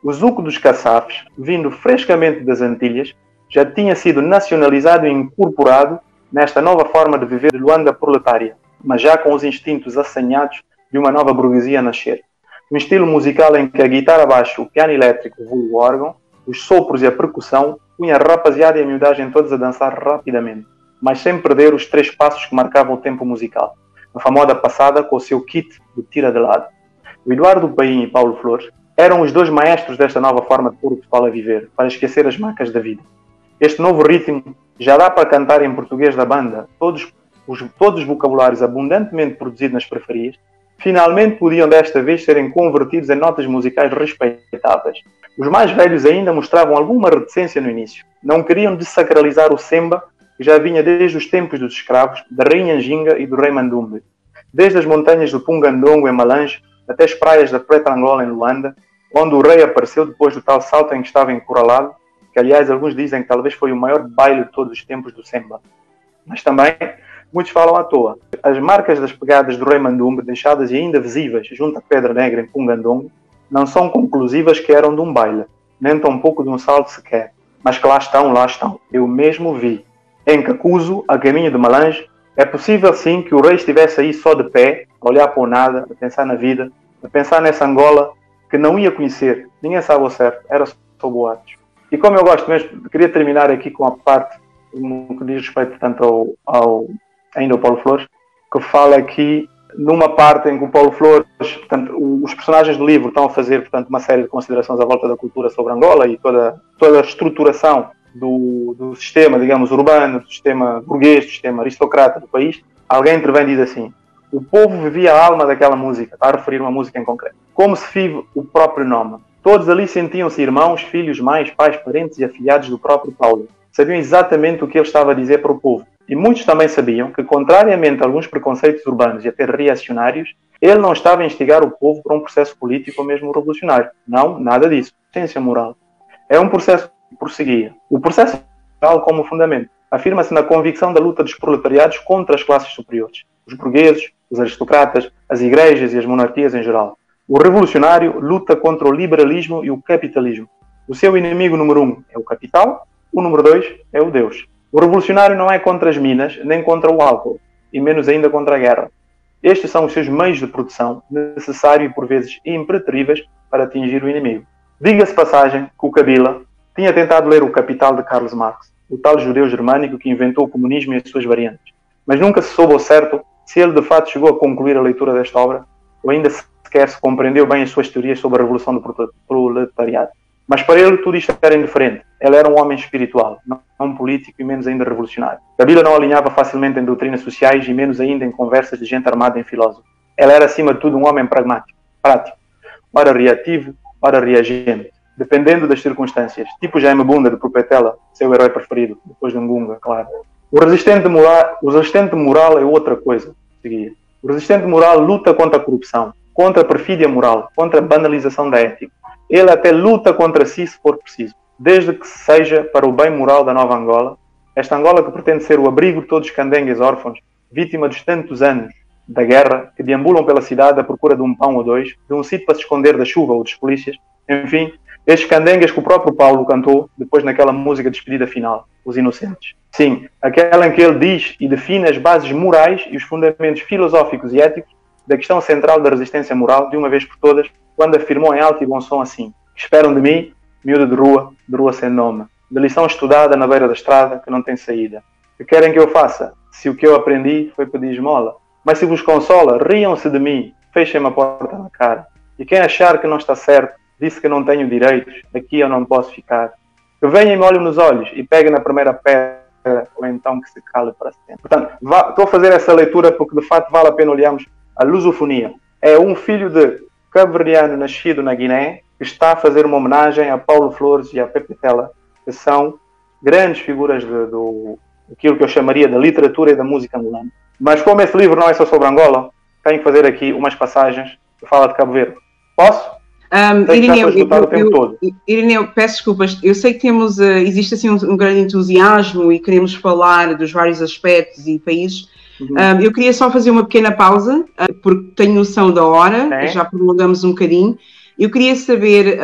S5: O zuco dos caçafes, vindo frescamente das Antilhas, já tinha sido nacionalizado e incorporado nesta nova forma de viver de Luanda proletária, mas já com os instintos assanhados de uma nova burguesia a nascer. Um estilo musical em que a guitarra baixo, o piano elétrico, o órgão, os sopros e a percussão punha a rapaziada e a miudagem todos a dançar rapidamente, mas sem perder os três passos que marcavam o tempo musical. A famosa passada com o seu kit de tira de lado. O Eduardo Paim e Paulo Flores eram os dois maestros desta nova forma de pôr o pessoal a viver, para esquecer as macas da vida. Este novo ritmo já dá para cantar em português da banda, todos os, todos os vocabulários abundantemente produzidos nas periferias, finalmente podiam desta vez serem convertidos em notas musicais respeitáveis. Os mais velhos ainda mostravam alguma reticência no início. Não queriam desacralizar o semba, que já vinha desde os tempos dos escravos, da Rainha Nginga e do Rei Mandumbe. Desde as montanhas do Pungandongo em Malange até as praias da Preta Angola em Luanda, onde o rei apareceu depois do tal salto em que estava encurralado, que aliás alguns dizem que talvez foi o maior baile de todos os tempos do semba. Mas também, muitos falam à toa. As marcas das pegadas do Rei Mandumbe, deixadas e ainda visíveis junto à Pedra Negra em Pungandongo, não são conclusivas que eram de um baile, nem tampouco de um salto sequer. Mas que lá estão, lá estão. Eu mesmo vi. Em Cacuzo, a caminho de Malange, é possível sim que o rei estivesse aí só de pé, a olhar para o nada, a pensar na vida, a pensar nessa Angola que não ia conhecer, ninguém sabe ao certo, era só boatos. E como eu gosto mesmo, queria terminar aqui com a parte no que diz respeito tanto ao, ao ainda ao Paulo Flores, que fala aqui numa parte em que o Paulo Flores, portanto, os personagens do livro estão a fazer, portanto, uma série de considerações à volta da cultura sobre Angola e toda, toda a estruturação do, do sistema, digamos, urbano, do sistema burguês, do sistema aristocrata do país. Alguém intervém e diz assim: o povo vivia a alma daquela música, está a referir uma música em concreto, como se vive o próprio nome. Todos ali sentiam-se irmãos, filhos, mães, pais, parentes e afilhados do próprio Paulo. Sabiam exatamente o que ele estava a dizer para o povo. E muitos também sabiam que, contrariamente a alguns preconceitos urbanos e até reacionários, ele não estava a instigar o povo para um processo político ou mesmo revolucionário. Não, nada disso. Ciência moral. É um processo que prosseguia. O processo moral como fundamento afirma-se na convicção da luta dos proletariados contra as classes superiores. Os burgueses, os aristocratas, as igrejas e as monarquias em geral. O revolucionário luta contra o liberalismo e o capitalismo. O seu inimigo número um é o capital, o número dois é o Deus. O revolucionário não é contra as minas, nem contra o álcool, e menos ainda contra a guerra. Estes são os seus meios de produção, necessários e por vezes impreteríveis para atingir o inimigo. Diga-se passagem que o Kabila tinha tentado ler o Capital de Karl Marx, o tal judeu germânico que inventou o comunismo e as suas variantes. Mas nunca se soube ao certo se ele de fato chegou a concluir a leitura desta obra, ou ainda sequer se compreendeu bem as suas teorias sobre a revolução do proletariado. Mas para ele tudo isto era indiferente. Ele era um homem espiritual, não um político e menos ainda revolucionário. Kabila não alinhava facilmente em doutrinas sociais e menos ainda em conversas de gente armada em filósofo. Ele era acima de tudo um homem pragmático, prático, ora reativo, ora reagente, dependendo das circunstâncias. Tipo Jaime Bunda de Propetela, seu herói preferido, depois de Ngunga, claro. O resistente moral, o resistente moral é outra coisa, seguia. O resistente moral luta contra a corrupção, contra a perfídia moral, contra a banalização da ética. Ele até luta contra si se for preciso, desde que seja para o bem moral da nova Angola, esta Angola que pretende ser o abrigo de todos os candengues órfãos, vítima dos tantos anos da guerra, que deambulam pela cidade à procura de um pão ou dois, de um sítio para se esconder da chuva ou dos polícias. Enfim, estes candengues que o próprio Paulo cantou depois naquela música de despedida final, Os Inocentes. Sim, aquela em que ele diz e define as bases morais e os fundamentos filosóficos e éticos da questão central da resistência moral, de uma vez por todas, quando afirmou em alto e bom som assim: esperam de mim, miúda de rua, de rua sem nome, de lição estudada na beira da estrada que não tem saída. Que querem que eu faça, se o que eu aprendi foi pedir esmola? Mas se vos consola, riam-se de mim, fechem-me a porta na cara. E quem achar que não está certo, disse que não tenho direitos, aqui eu não posso ficar. Que venha e me olhe nos olhos e pegue na primeira pedra, ou então que se cale para sempre. Portanto, vá, estou a fazer essa leitura porque de facto vale a pena olharmos a lusofonia. É um filho de cabo-verdiano nascido na Guiné que está a fazer uma homenagem a Paulo Flores e a Pepe Tela, que são grandes figuras de, do aquilo que eu chamaria da literatura e da música angolana. Mas como esse livro não é só sobre Angola, tenho que fazer aqui umas passagens que fala de Cabo Verde. Posso?
S2: Um, Irineu, eu,
S5: o tempo
S2: eu,
S5: todo.
S2: Irineu, peço desculpas, eu sei que temos, uh, existe assim um, um grande entusiasmo e queremos falar dos vários aspectos e países. Uhum. Um, eu queria só fazer uma pequena pausa, uh, porque tenho noção da hora,
S5: é.
S2: já prolongamos um bocadinho. Eu queria saber,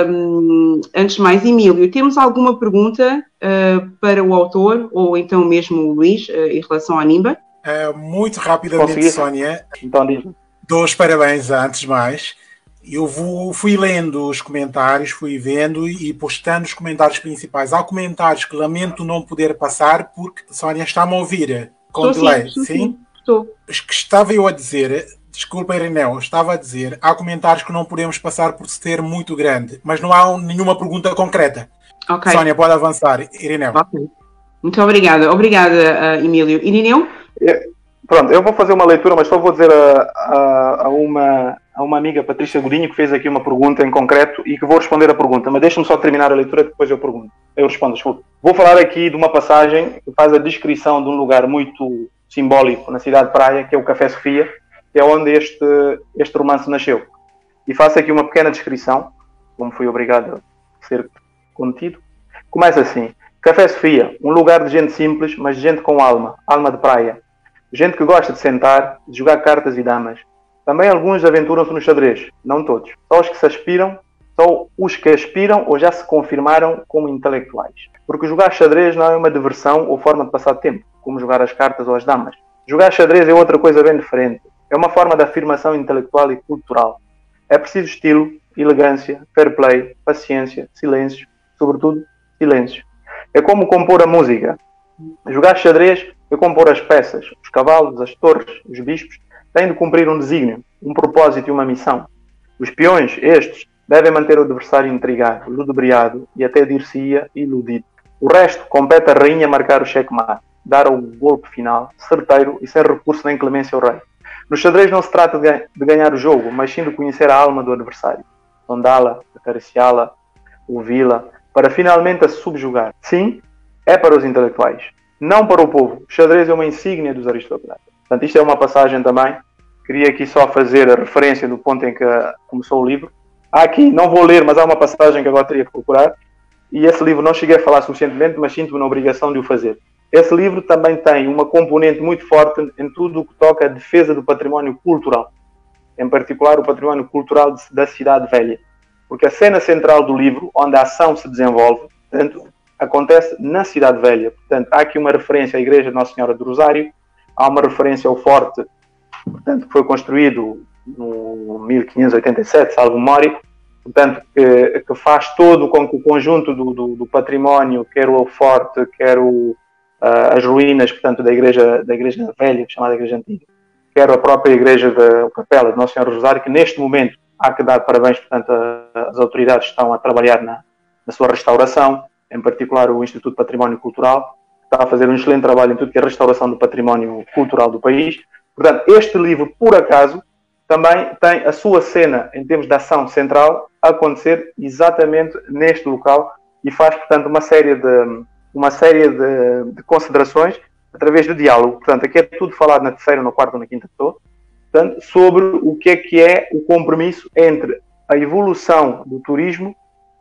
S2: um, antes de mais, Emílio, temos alguma pergunta uh, para o autor, ou então mesmo o Luís, uh, em relação à Nimba?
S4: Uh, muito rapidamente, Consegui. Sónia.
S5: Então, diz-me.
S4: Dou os parabéns antes de mais. Eu vou, fui lendo os comentários, fui vendo e postando os comentários principais. Há comentários que lamento não poder passar porque, Sónia, está-me a ouvir com
S2: estou
S4: delay.
S2: Sim,
S4: sim?
S2: sim, estou.
S4: Que estava eu a dizer, desculpa, Irineu, estava a dizer, há comentários que não podemos passar por ser muito grande, mas não há nenhuma pergunta concreta.
S2: Okay.
S4: Sónia, pode avançar. Irineu.
S2: Okay. Muito obrigada. Obrigada, uh, Emílio. Irineu?
S5: É, pronto, eu vou fazer uma leitura, mas só vou dizer a, a, a uma... a uma amiga, Patrícia Godinho, que fez aqui uma pergunta em concreto e que vou responder a pergunta, mas deixa-me só terminar a leitura que depois eu pergunto. Eu respondo, desculpa. Vou falar aqui de uma passagem que faz a descrição de um lugar muito simbólico na cidade de Praia, que é o Café Sofia, que é onde este, este romance nasceu. E faço aqui uma pequena descrição, como fui obrigado a ser contido. Começa assim. Café Sofia, um lugar de gente simples, mas de gente com alma, alma de praia. Gente que gosta de sentar, de jogar cartas e damas. Também alguns aventuram-se no xadrez, não todos. Só os que se aspiram, só os que aspiram ou já se confirmaram como intelectuais. Porque jogar xadrez não é uma diversão ou forma de passar tempo, como jogar as cartas ou as damas. Jogar xadrez é outra coisa bem diferente. É uma forma de afirmação intelectual e cultural. É preciso estilo, elegância, fair play, paciência, silêncio, sobretudo silêncio. É como compor a música. Jogar xadrez é compor as peças, os cavalos, as torres, os bispos, têm de cumprir um desígnio, um propósito e uma missão. Os peões, estes, devem manter o adversário intrigado, ludibriado e até dir-se-ia iludido. O resto compete à rainha marcar o checkmate, dar o golpe final, certeiro e sem recurso nem clemência ao rei. No xadrez não se trata de ganhar o jogo, mas sim de conhecer a alma do adversário, sondá-la, acariciá-la, ouvi-la, para finalmente a subjugar. Sim, é para os intelectuais, não para o povo. O xadrez é uma insígnia dos aristocratas. Portanto, isto é uma passagem também. Queria aqui só fazer a referência do ponto em que começou o livro. Há aqui, não vou ler, mas há uma passagem que agora teria que procurar. E esse livro não cheguei a falar suficientemente, mas sinto-me na obrigação de o fazer. Esse livro também tem uma componente muito forte em tudo o que toca a defesa do património cultural. Em particular, o património cultural da Cidade Velha. Porque a cena central do livro, onde a ação se desenvolve, portanto, acontece na Cidade Velha. Portanto, há aqui uma referência à Igreja de Nossa Senhora do Rosário. Há uma referência ao forte, portanto, que foi construído no mil quinhentos e oitenta e sete, salvo memória, portanto, que, que faz todo com que o conjunto do, do, do património, quer o forte, quer o, uh, as ruínas, portanto, da igreja, da igreja velha, chamada Igreja Antiga, quer a própria igreja da Capela de Nossa Senhora do Rosário, que neste momento há que dar parabéns, portanto, as autoridades estão a trabalhar na, na sua restauração, em particular o Instituto de Património Cultural, está a fazer um excelente trabalho em tudo que é a restauração do património cultural do país. Portanto, este livro, por acaso, também tem a sua cena, em termos de ação central, a acontecer exatamente neste local e faz, portanto, uma série de, uma série de, de considerações através do diálogo. Portanto, aqui é tudo falado na terceira, na quarta ou na quinta pessoa, portanto, sobre o que é que é o compromisso entre a evolução do turismo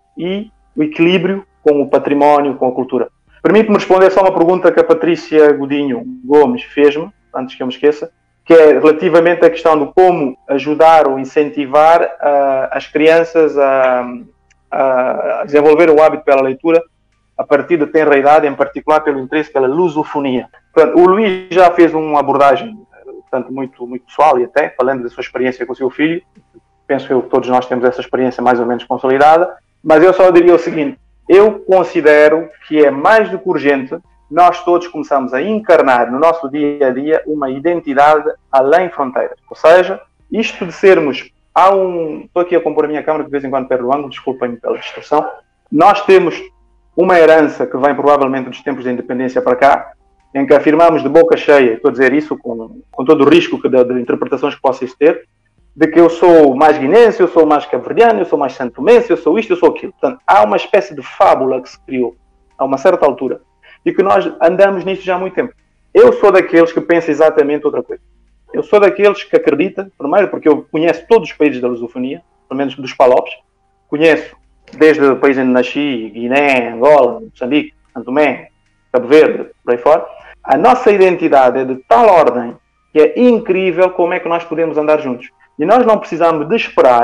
S5: e o equilíbrio com o património, com a cultura. Permite-me responder só uma pergunta que a Patrícia Godinho Gomes fez-me, antes que eu me esqueça, que é relativamente à questão de como ajudar ou incentivar uh, as crianças a, a desenvolver o hábito pela leitura a partir de tenra idade, em particular pelo interesse pela lusofonia. Portanto, o Luís já fez uma abordagem, portanto, muito, muito pessoal e até, falando da sua experiência com o seu filho. Penso eu que todos nós temos essa experiência mais ou menos consolidada, mas eu só diria o seguinte: eu considero que é mais do que urgente nós todos começamos a encarnar no nosso dia a dia uma identidade além fronteiras. Ou seja, isto de sermos... Há um... Estou aqui a compor a minha câmera, de vez em quando perdo o ângulo, desculpem-me pela distorção. Nós temos uma herança que vem provavelmente dos tempos da independência para cá, em que afirmamos de boca cheia, estou a dizer isso com, com todo o risco que de, de interpretações que possa ter, de que eu sou mais guinense, eu sou mais cabo-verdiano, eu sou mais santomense, eu sou isto, eu sou aquilo. Portanto, há uma espécie de fábula que se criou a uma certa altura e que nós andamos nisto já há muito tempo. Eu sou daqueles que pensam exatamente outra coisa. Eu sou daqueles que acredita, primeiro porque eu conheço todos os países da lusofonia, pelo menos dos palopes, conheço desde o país onde nasci, Guiné, Angola, Moçambique, Santo Tomé, Cabo Verde, por aí fora. A nossa identidade é de tal ordem que é incrível como é que nós podemos andar juntos. E nós não precisamos de esperar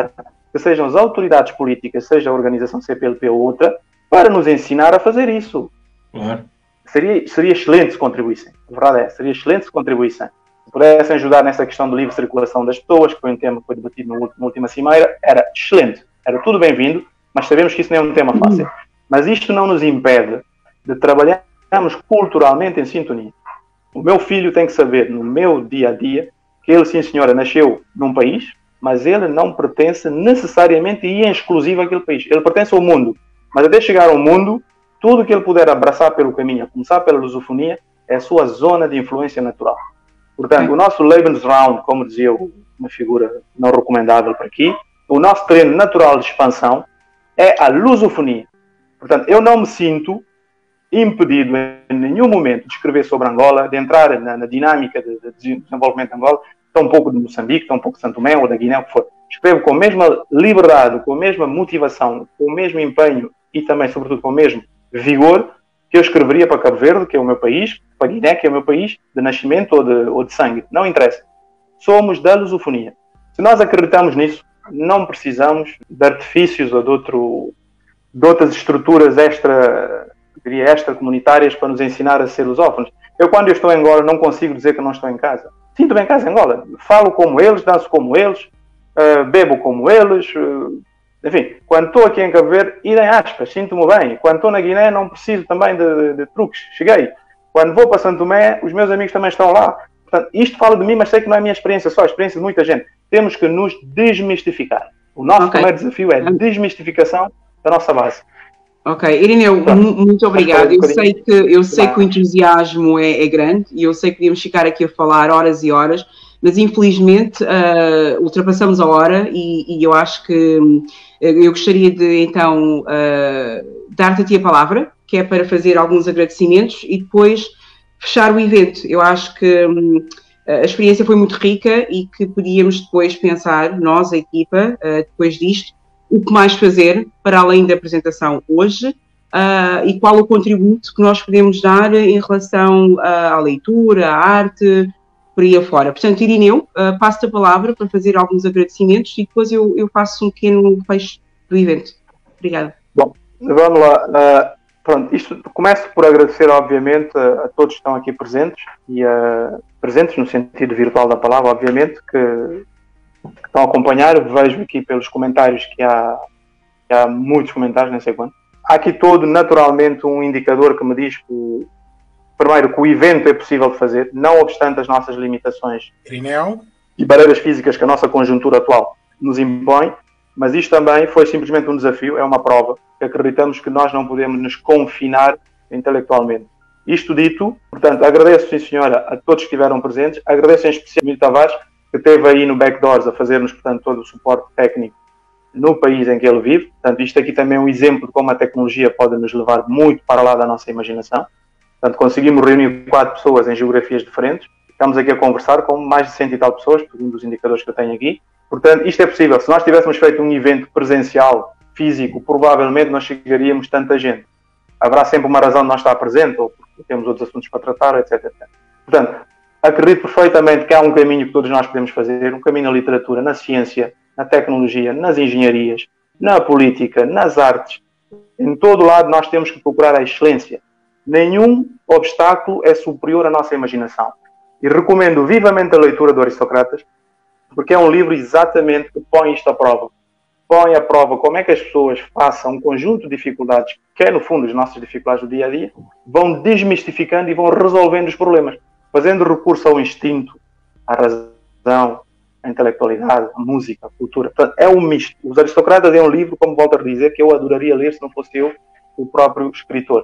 S5: que sejam as autoridades políticas, seja a organização C P L P ou outra, para nos ensinar a fazer isso.
S3: Claro.
S5: Seria, seria excelente se contribuíssem. A verdade é, seria excelente se contribuíssem. Se pudessem ajudar nessa questão de livre circulação das pessoas, que foi um tema que foi debatido na última cimeira, era excelente. Era tudo bem-vindo, mas sabemos que isso não é um tema fácil. Mas isto não nos impede de trabalharmos culturalmente em sintonia. O meu filho tem que saber, no meu dia-a-dia, que ele, sim senhora, nasceu num país, mas ele não pertence necessariamente e em exclusivo àquele país. Ele pertence ao mundo. Mas até chegar ao mundo, tudo que ele puder abraçar pelo caminho, a começar pela lusofonia, é a sua zona de influência natural. Portanto, o nosso Lebensraum, como dizia uma figura não recomendável para aqui, o nosso treino natural de expansão é a lusofonia. Portanto, eu não me sinto impedido em nenhum momento de escrever sobre Angola, de entrar na, na dinâmica de, de desenvolvimento de Angola, tão um pouco de Moçambique, tão um pouco de Santo Tomé ou da Guiné, o que for. Escrevo com a mesma liberdade, com a mesma motivação, com o mesmo empenho e também, sobretudo, com o mesmo vigor que eu escreveria para Cabo Verde, que é o meu país, para Guiné, que é o meu país, de nascimento ou de, ou de sangue. Não interessa. Somos da lusofonia. Se nós acreditamos nisso, não precisamos de artifícios ou de, outro, de outras estruturas extra, diria, extra-comunitárias para nos ensinar a ser lusófonos. Eu, quando eu estou em Angola, não consigo dizer que não estou em casa. Sinto-me em casa em Angola. Falo como eles, danço como eles, uh, bebo como eles. Uh, enfim, quando estou aqui em Cabo Verde, idem aspas, sinto-me bem. Quando estou na Guiné, não preciso também de, de, de truques. Cheguei. Quando vou para Santo Tomé, os meus amigos também estão lá. Portanto, isto fala de mim, mas sei que não é a minha experiência só, a experiência de muita gente. Temos que nos desmistificar. O nosso okay. primeiro desafio é a desmistificação da nossa base.
S2: Ok, Irineu, Pronto. muito obrigada. Eu sei que, eu sei que o entusiasmo é, é grande e eu sei que podíamos ficar aqui a falar horas e horas, mas infelizmente uh, ultrapassamos a hora e, e eu acho que uh, eu gostaria de então uh, dar-te a ti a palavra, que é para fazer alguns agradecimentos e depois fechar o evento. Eu acho que um, a experiência foi muito rica e que podíamos depois pensar, nós, a equipa, uh, depois disto, o que mais fazer para além da apresentação hoje uh, e qual o contributo que nós podemos dar em relação uh, à leitura, à arte, por aí afora. Portanto, Irineu, uh, passo-te a palavra para fazer alguns agradecimentos e depois eu, eu faço um pequeno fecho do evento. Obrigada.
S5: Bom, vamos lá. Uh, pronto, isto começo por agradecer, obviamente, a, a todos que estão aqui presentes e uh, presentes no sentido virtual da palavra, obviamente, que que estão a acompanhar. Vejo aqui pelos comentários que há, que há muitos comentários, nem sei quanto. Há aqui todo, naturalmente, um indicador que me diz que, primeiro, que o evento é possível de fazer, não obstante as nossas limitações
S4: Irineu.
S5: E barreiras físicas que a nossa conjuntura atual nos impõe, mas isto também foi simplesmente um desafio, é uma prova, que acreditamos que nós não podemos nos confinar intelectualmente. Isto dito, portanto, agradeço, sim senhora, a todos que estiveram presentes, agradeço em especial a Emílio Tavares, que esteve aí no Backdoors a fazer-nos, portanto, todo o suporte técnico no país em que ele vive. Portanto, isto aqui também é um exemplo de como a tecnologia pode nos levar muito para lá da nossa imaginação. Portanto, conseguimos reunir quatro pessoas em geografias diferentes. Estamos aqui a conversar com mais de cento e tal pessoas, por um dos indicadores que eu tenho aqui. Portanto, isto é possível. Se nós tivéssemos feito um evento presencial, físico, provavelmente não chegaríamos tanta gente. Haverá sempre uma razão de nós estar presente, ou porque temos outros assuntos para tratar, etcétera. Portanto, acredito perfeitamente que há um caminho que todos nós podemos fazer, um caminho na literatura, na ciência, na tecnologia, nas engenharias, na política, nas artes. Em todo lado nós temos que procurar a excelência. Nenhum obstáculo é superior à nossa imaginação. E recomendo vivamente a leitura do Aristocratas, porque é um livro exatamente que põe isto à prova. Põe à prova como é que as pessoas passam um conjunto de dificuldades, que é no fundo as nossas dificuldades do dia a dia, vão desmistificando e vão resolvendo os problemas, fazendo recurso ao instinto, à razão, à intelectualidade, à música, à cultura. Portanto, é um misto. Os Aristocratas é um livro, como volto a dizer, que eu adoraria ler se não fosse eu o próprio escritor.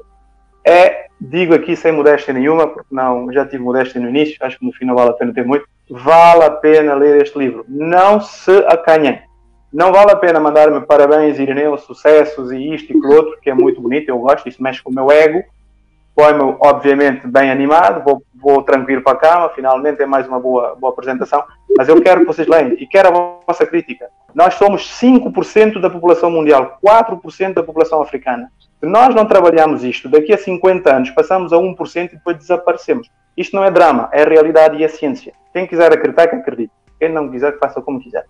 S5: É, digo aqui sem modéstia nenhuma, porque não, já tive modéstia no início, acho que no final vale a pena ter muito, vale a pena ler este livro. Não se acanhem. Não vale a pena mandar-me parabéns, Irineu, sucessos e isto e aquilo outro, que é muito bonito, eu gosto, isso mexe com o meu ego. Põe-me, obviamente, bem animado, vou, vou tranquilo para a cama, finalmente é mais uma boa, boa apresentação, mas eu quero que vocês leiam e quero a vossa crítica. Nós somos cinco por cento da população mundial, quatro por cento da população africana. Se nós não trabalharmos isto, daqui a cinquenta anos passamos a um por cento e depois desaparecemos. Isto não é drama, é realidade e é ciência. Quem quiser acreditar, que acredite. Quem não quiser, que faça como quiser.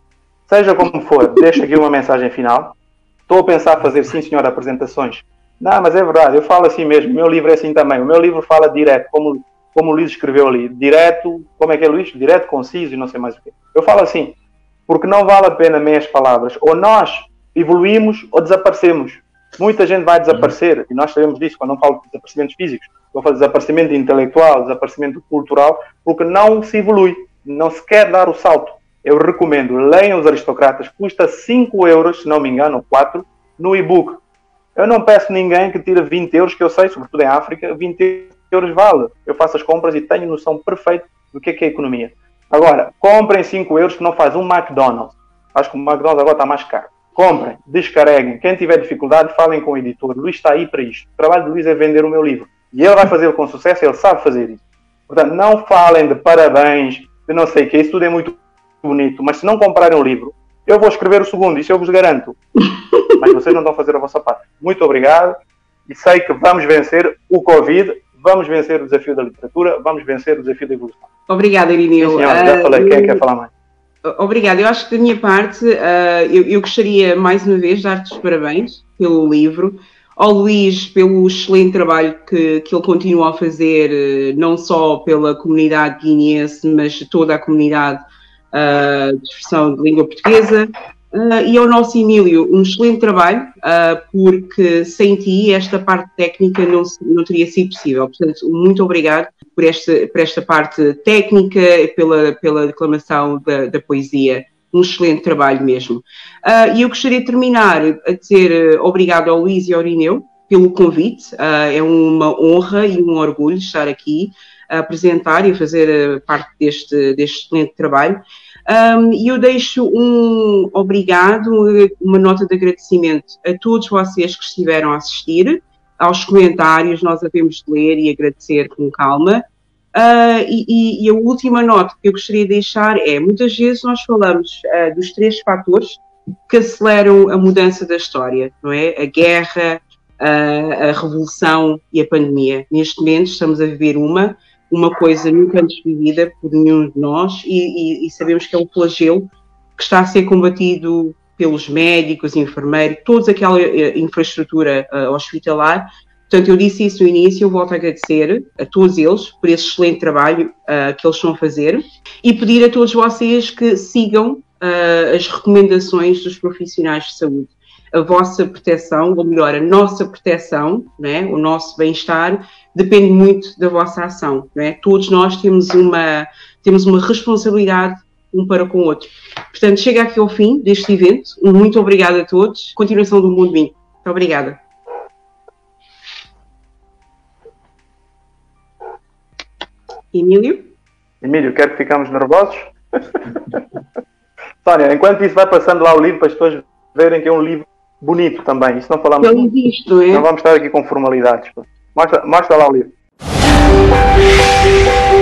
S5: Seja como for, deixo aqui uma mensagem final. Estou a pensar fazer, sim senhor, apresentações. Não, mas é verdade, eu falo assim mesmo. O meu livro é assim também. O meu livro fala direto, como, como o Luís escreveu ali. Direto, como é que é, Luís? Direto, conciso e não sei mais o quê. Eu falo assim, porque não vale a pena meias palavras. Ou nós evoluímos ou desaparecemos. Muita gente vai desaparecer, e nós sabemos disso quando não falo de desaparecimentos físicos. Estou a falar de desaparecimento intelectual, desaparecimento cultural, porque não se evolui, não se quer dar o salto. Eu recomendo, leiam Os Aristocratas, custa cinco euros, se não me engano, ou quatro, no e-book. Eu não peço a ninguém que tire vinte euros, que eu sei, sobretudo em África, vinte euros vale. Eu faço as compras e tenho noção perfeita do que é que é a economia. Agora, comprem cinco euros que não faz um McDonald's. Acho que o McDonald's agora está mais caro. Comprem, descarreguem. Quem tiver dificuldade, falem com o editor. O Luís está aí para isto. O trabalho do Luís é vender o meu livro. E ele vai fazê-lo com sucesso, ele sabe fazer isso. Portanto, não falem de parabéns, de não sei o que, isso tudo é muito bonito. Mas se não comprarem o livro, eu vou escrever o segundo, isso eu vos garanto. Mas vocês não estão a fazer a vossa parte. Muito obrigado. E sei que vamos vencer o Covid, vamos vencer o desafio da literatura, vamos vencer o desafio da evolução.
S2: Obrigada, Irineu.
S5: Sim, senhora, já falei.
S2: Uh,
S5: Quem é que quer falar mais?
S2: Obrigada. Eu acho que da minha parte, uh, eu, eu gostaria mais uma vez de dar-te os parabéns pelo livro, ao Luís pelo excelente trabalho que, que ele continua a fazer, não só pela comunidade guineense, mas toda a comunidade uh, de expressão de língua portuguesa, uh, e ao nosso Emílio, um excelente trabalho, uh, porque sem ti esta parte técnica não, não teria sido possível. Portanto, muito obrigado por esta, por esta parte técnica, pela, pela declamação da, da poesia. Um excelente trabalho mesmo. Uh, e eu gostaria de terminar a dizer uh, obrigado ao Luís e ao Irineu pelo convite. Uh, é uma honra e um orgulho estar aqui a apresentar e a fazer uh, parte deste, deste excelente trabalho. Um, e eu deixo um obrigado, uma nota de agradecimento a todos vocês que estiveram a assistir, aos comentários, nós havemos de ler e agradecer com calma. Uh, e, e a última nota que eu gostaria de deixar é, muitas vezes nós falamos uh, dos três fatores que aceleram a mudança da história, não é? A guerra, uh, a revolução e a pandemia. Neste momento estamos a viver uma, uma coisa nunca antes vivida por nenhum de nós e, e, e sabemos que é o flagelo que está a ser combatido pelos médicos, enfermeiros, toda aquela uh, infraestrutura uh, hospitalar. Portanto, eu disse isso no início, eu volto a agradecer a todos eles por esse excelente trabalho uh, que eles estão a fazer e pedir a todos vocês que sigam uh, as recomendações dos profissionais de saúde. A vossa proteção, ou melhor, a nossa proteção, né, o nosso bem-estar, depende muito da vossa ação. Né? Todos nós temos uma, temos uma responsabilidade um para com o outro. Portanto, chega aqui ao fim deste evento. Muito obrigada a todos. Continuação do Mundo Vinho. Muito obrigada. Emílio?
S5: Emílio, quer que ficamos nervosos? Sónia, enquanto isso vai passando lá o livro para as pessoas verem que é um livro bonito também. Isso não falamos
S2: muito. Visto, é?
S5: Não vamos estar aqui com formalidades. Mostra, mostra lá o livro.